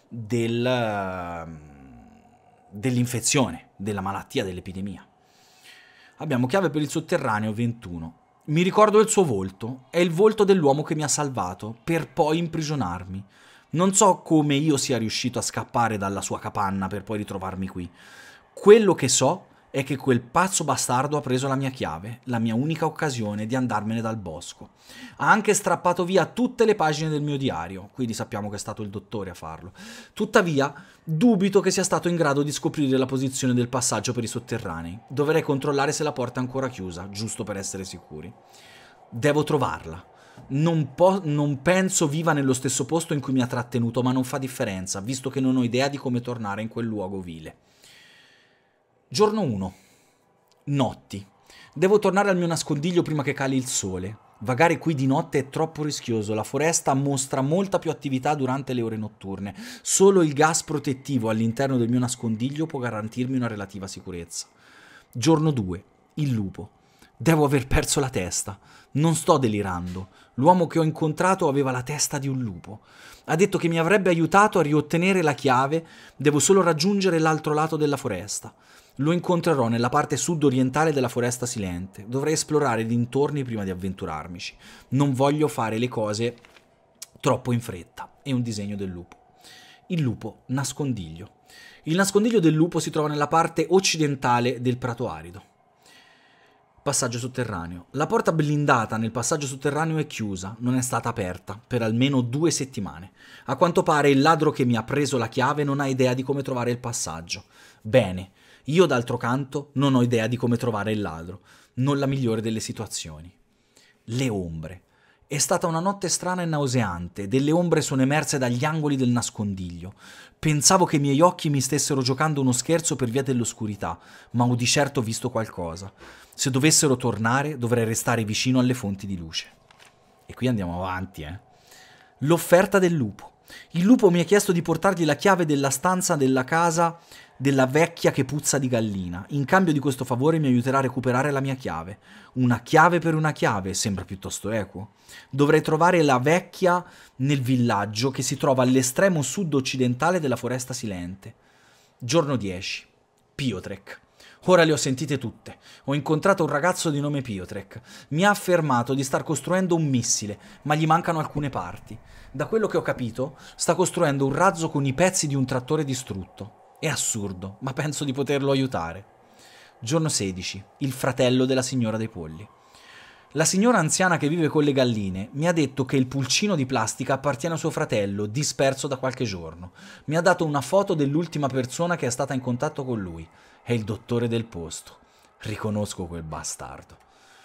del, dell'infezione, della malattia, dell'epidemia. Abbiamo chiave per il sotterraneo ventuno. Mi ricordo il suo volto, è il volto dell'uomo che mi ha salvato, per poi imprigionarmi. Non so come io sia riuscito a scappare dalla sua capanna per poi ritrovarmi qui. Quello che so è che quel pazzo bastardo ha preso la mia chiave, la mia unica occasione di andarmene dal bosco. Ha anche strappato via tutte le pagine del mio diario, quindi sappiamo che è stato il dottore a farlo. Tuttavia, dubito che sia stato in grado di scoprire la posizione del passaggio per i sotterranei. Dovrei controllare se la porta è ancora chiusa, giusto per essere sicuri. Devo trovarla. Non, po- non penso viva nello stesso posto in cui mi ha trattenuto, ma non fa differenza, visto che non ho idea di come tornare in quel luogo vile. Giorno uno. Notti. Devo tornare al mio nascondiglio prima che cali il sole. Vagare qui di notte è troppo rischioso, la foresta mostra molta più attività durante le ore notturne. Solo il gas protettivo all'interno del mio nascondiglio può garantirmi una relativa sicurezza. Giorno due. Il lupo. Devo aver perso la testa. Non sto delirando. L'uomo che ho incontrato aveva la testa di un lupo. Ha detto che mi avrebbe aiutato a riottenere la chiave, devo solo raggiungere l'altro lato della foresta. Lo incontrerò nella parte sud-orientale della foresta silente. Dovrei esplorare i dintorni prima di avventurarmici. Non voglio fare le cose troppo in fretta. È un disegno del lupo. Il lupo nascondiglio. Il nascondiglio del lupo si trova nella parte occidentale del prato arido. Passaggio sotterraneo. La porta blindata nel passaggio sotterraneo è chiusa, non è stata aperta per almeno due settimane. A quanto pare il ladro che mi ha preso la chiave non ha idea di come trovare il passaggio. Bene, io d'altro canto non ho idea di come trovare il ladro. Non la migliore delle situazioni. Le ombre. È stata una notte strana e nauseante, delle ombre sono emerse dagli angoli del nascondiglio. Pensavo che i miei occhi mi stessero giocando uno scherzo per via dell'oscurità, ma ho di certo visto qualcosa. Se dovessero tornare, dovrei restare vicino alle fonti di luce. E qui andiamo avanti, eh. L'offerta del lupo. Il lupo mi ha chiesto di portargli la chiave della stanza della casa della vecchia che puzza di gallina. In cambio di questo favore mi aiuterà a recuperare la mia chiave. Una chiave per una chiave, sembra piuttosto equo. Dovrei trovare la vecchia nel villaggio che si trova all'estremo sud-occidentale della foresta silente. Giorno dieci. Piotrek. Ora le ho sentite tutte. Ho incontrato un ragazzo di nome Piotrek. Mi ha affermato di star costruendo un missile, ma gli mancano alcune parti. Da quello che ho capito, sta costruendo un razzo con i pezzi di un trattore distrutto. È assurdo, ma penso di poterlo aiutare. Giorno sedici. Il fratello della signora dei polli. La signora anziana che vive con le galline mi ha detto che il pulcino di plastica appartiene a suo fratello, disperso da qualche giorno. Mi ha dato una foto dell'ultima persona che è stata in contatto con lui. È il dottore del posto. Riconosco quel bastardo.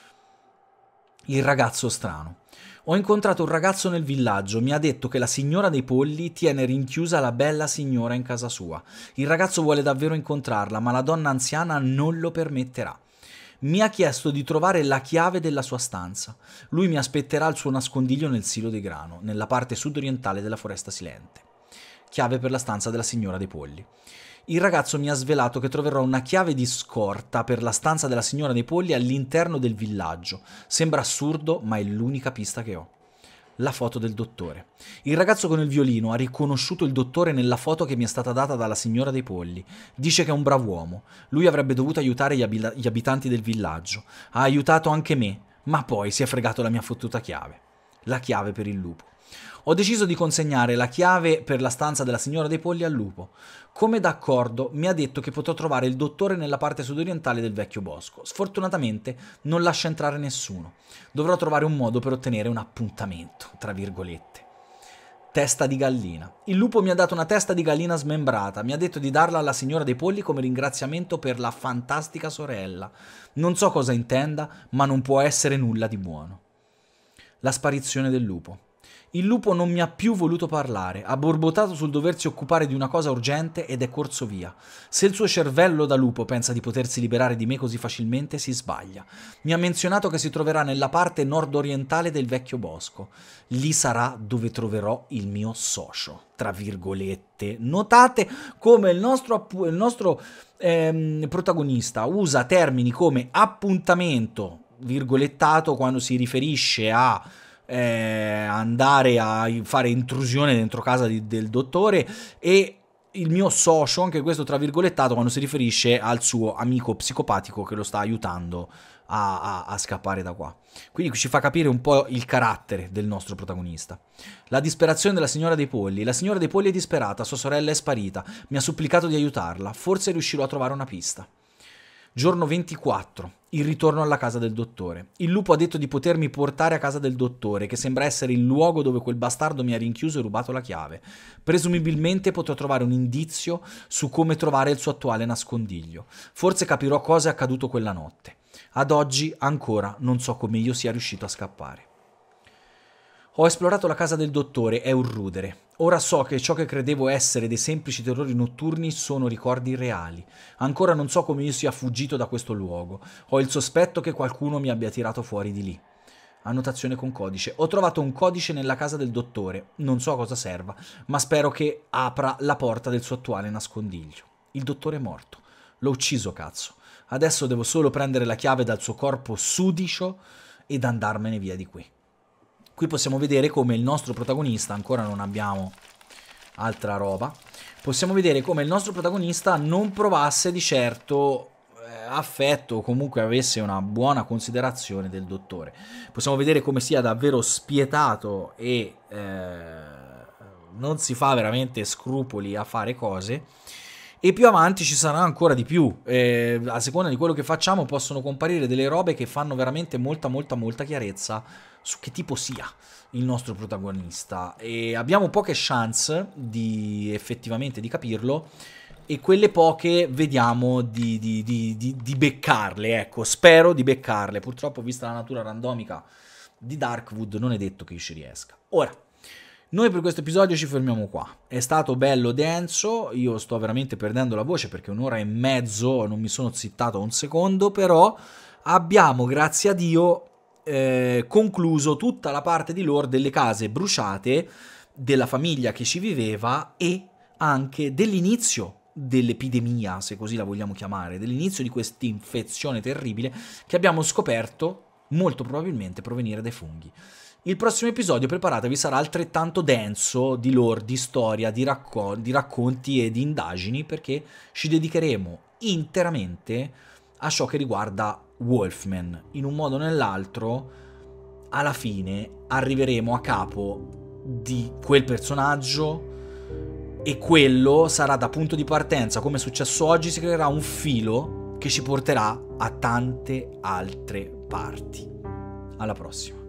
Il ragazzo strano. Ho incontrato un ragazzo nel villaggio, mi ha detto che la signora dei polli tiene rinchiusa la bella signora in casa sua. Il ragazzo vuole davvero incontrarla, ma la donna anziana non lo permetterà. Mi ha chiesto di trovare la chiave della sua stanza. Lui mi aspetterà al suo nascondiglio nel silo di grano, nella parte sudorientale della foresta silente. Chiave per la stanza della signora dei polli. Il ragazzo mi ha svelato che troverò una chiave di scorta per la stanza della signora dei polli all'interno del villaggio. Sembra assurdo, ma è l'unica pista che ho. La foto del dottore. Il ragazzo con il violino ha riconosciuto il dottore nella foto che mi è stata data dalla signora dei polli. Dice che è un brav'uomo. Lui avrebbe dovuto aiutare gli, ab- gli abitanti del villaggio. Ha aiutato anche me, ma poi si è fregato la mia fottuta chiave. La chiave per il lupo. Ho deciso di consegnare la chiave per la stanza della signora dei polli al lupo. Come d'accordo, mi ha detto che potrò trovare il dottore nella parte sudorientale del vecchio bosco. Sfortunatamente non lascia entrare nessuno. Dovrò trovare un modo per ottenere un appuntamento, tra virgolette. Testa di gallina. Il lupo mi ha dato una testa di gallina smembrata. Mi ha detto di darla alla signora dei polli come ringraziamento per la fantastica sorella. Non so cosa intenda, ma non può essere nulla di buono. La sparizione del lupo. Il lupo non mi ha più voluto parlare, ha borbottato sul doversi occupare di una cosa urgente ed è corso via. Se il suo cervello da lupo pensa di potersi liberare di me così facilmente, si sbaglia. Mi ha menzionato che si troverà nella parte nord-orientale del vecchio bosco. Lì sarà dove troverò il mio socio, tra virgolette. Notate come il nostro, il nostro ehm, protagonista usa termini come appuntamento, virgolettato, quando si riferisce a Eh, andare a fare intrusione dentro casa di, del dottore, e il mio socio, anche questo tra virgolettato, quando si riferisce al suo amico psicopatico che lo sta aiutando a, a, a scappare da qua. Quindi ci fa capire un po' il carattere del nostro protagonista. La disperazione della signora dei polli. La signora dei polli è disperata, sua sorella è sparita, mi ha supplicato di aiutarla, forse riuscirò a trovare una pista. Giorno ventiquattro. Il ritorno alla casa del dottore. Il lupo ha detto di potermi portare a casa del dottore, che sembra essere il luogo dove quel bastardo mi ha rinchiuso e rubato la chiave. Presumibilmente potrò trovare un indizio su come trovare il suo attuale nascondiglio. Forse capirò cosa è accaduto quella notte. Ad oggi ancora non so come io sia riuscito a scappare. Ho esplorato la casa del dottore, è un rudere. Ora so che ciò che credevo essere dei semplici terrori notturni sono ricordi reali. Ancora non so come io sia fuggito da questo luogo. Ho il sospetto che qualcuno mi abbia tirato fuori di lì. Annotazione con codice. Ho trovato un codice nella casa del dottore. Non so a cosa serva, ma spero che apra la porta del suo attuale nascondiglio. Il dottore è morto. L'ho ucciso, cazzo. Adesso devo solo prendere la chiave dal suo corpo sudicio ed andarmene via di qui. Qui possiamo vedere come il nostro protagonista, ancora non abbiamo altra roba, possiamo vedere come il nostro protagonista non provasse di certo eh, affetto o comunque avesse una buona considerazione del dottore. Possiamo vedere come sia davvero spietato e eh, non si fa veramente scrupoli a fare cose. e più avanti ci sarà ancora di più. Eh, a seconda di quello che facciamo possono comparire delle robe che fanno veramente molta molta molta chiarezza su che tipo sia il nostro protagonista, e abbiamo poche chance di effettivamente di capirlo, e quelle poche vediamo di, di, di, di, di beccarle, ecco, spero di beccarle. Purtroppo, vista la natura randomica di Darkwood, non è detto che io ci riesca. Ora, noi per questo episodio ci fermiamo qua. È stato bello denso, io sto veramente perdendo la voce perché un'ora e mezzo non mi sono zittato un secondo, però abbiamo, grazie a Dio, eh, concluso tutta la parte di lore delle case bruciate, della famiglia che ci viveva e anche dell'inizio dell'epidemia, se così la vogliamo chiamare, dell'inizio di questa infezione terribile che abbiamo scoperto molto probabilmente provenire dai funghi. Il prossimo episodio, preparatevi, sarà altrettanto denso di lore, di storia, di, racco- di racconti e di indagini, perché ci dedicheremo interamente a ciò che riguarda Wolfman. In un modo o nell'altro, alla fine arriveremo a capo di quel personaggio, e quello sarà da punto di partenza. Come è successo oggi, si creerà un filo che ci porterà a tante altre parti. Alla prossima.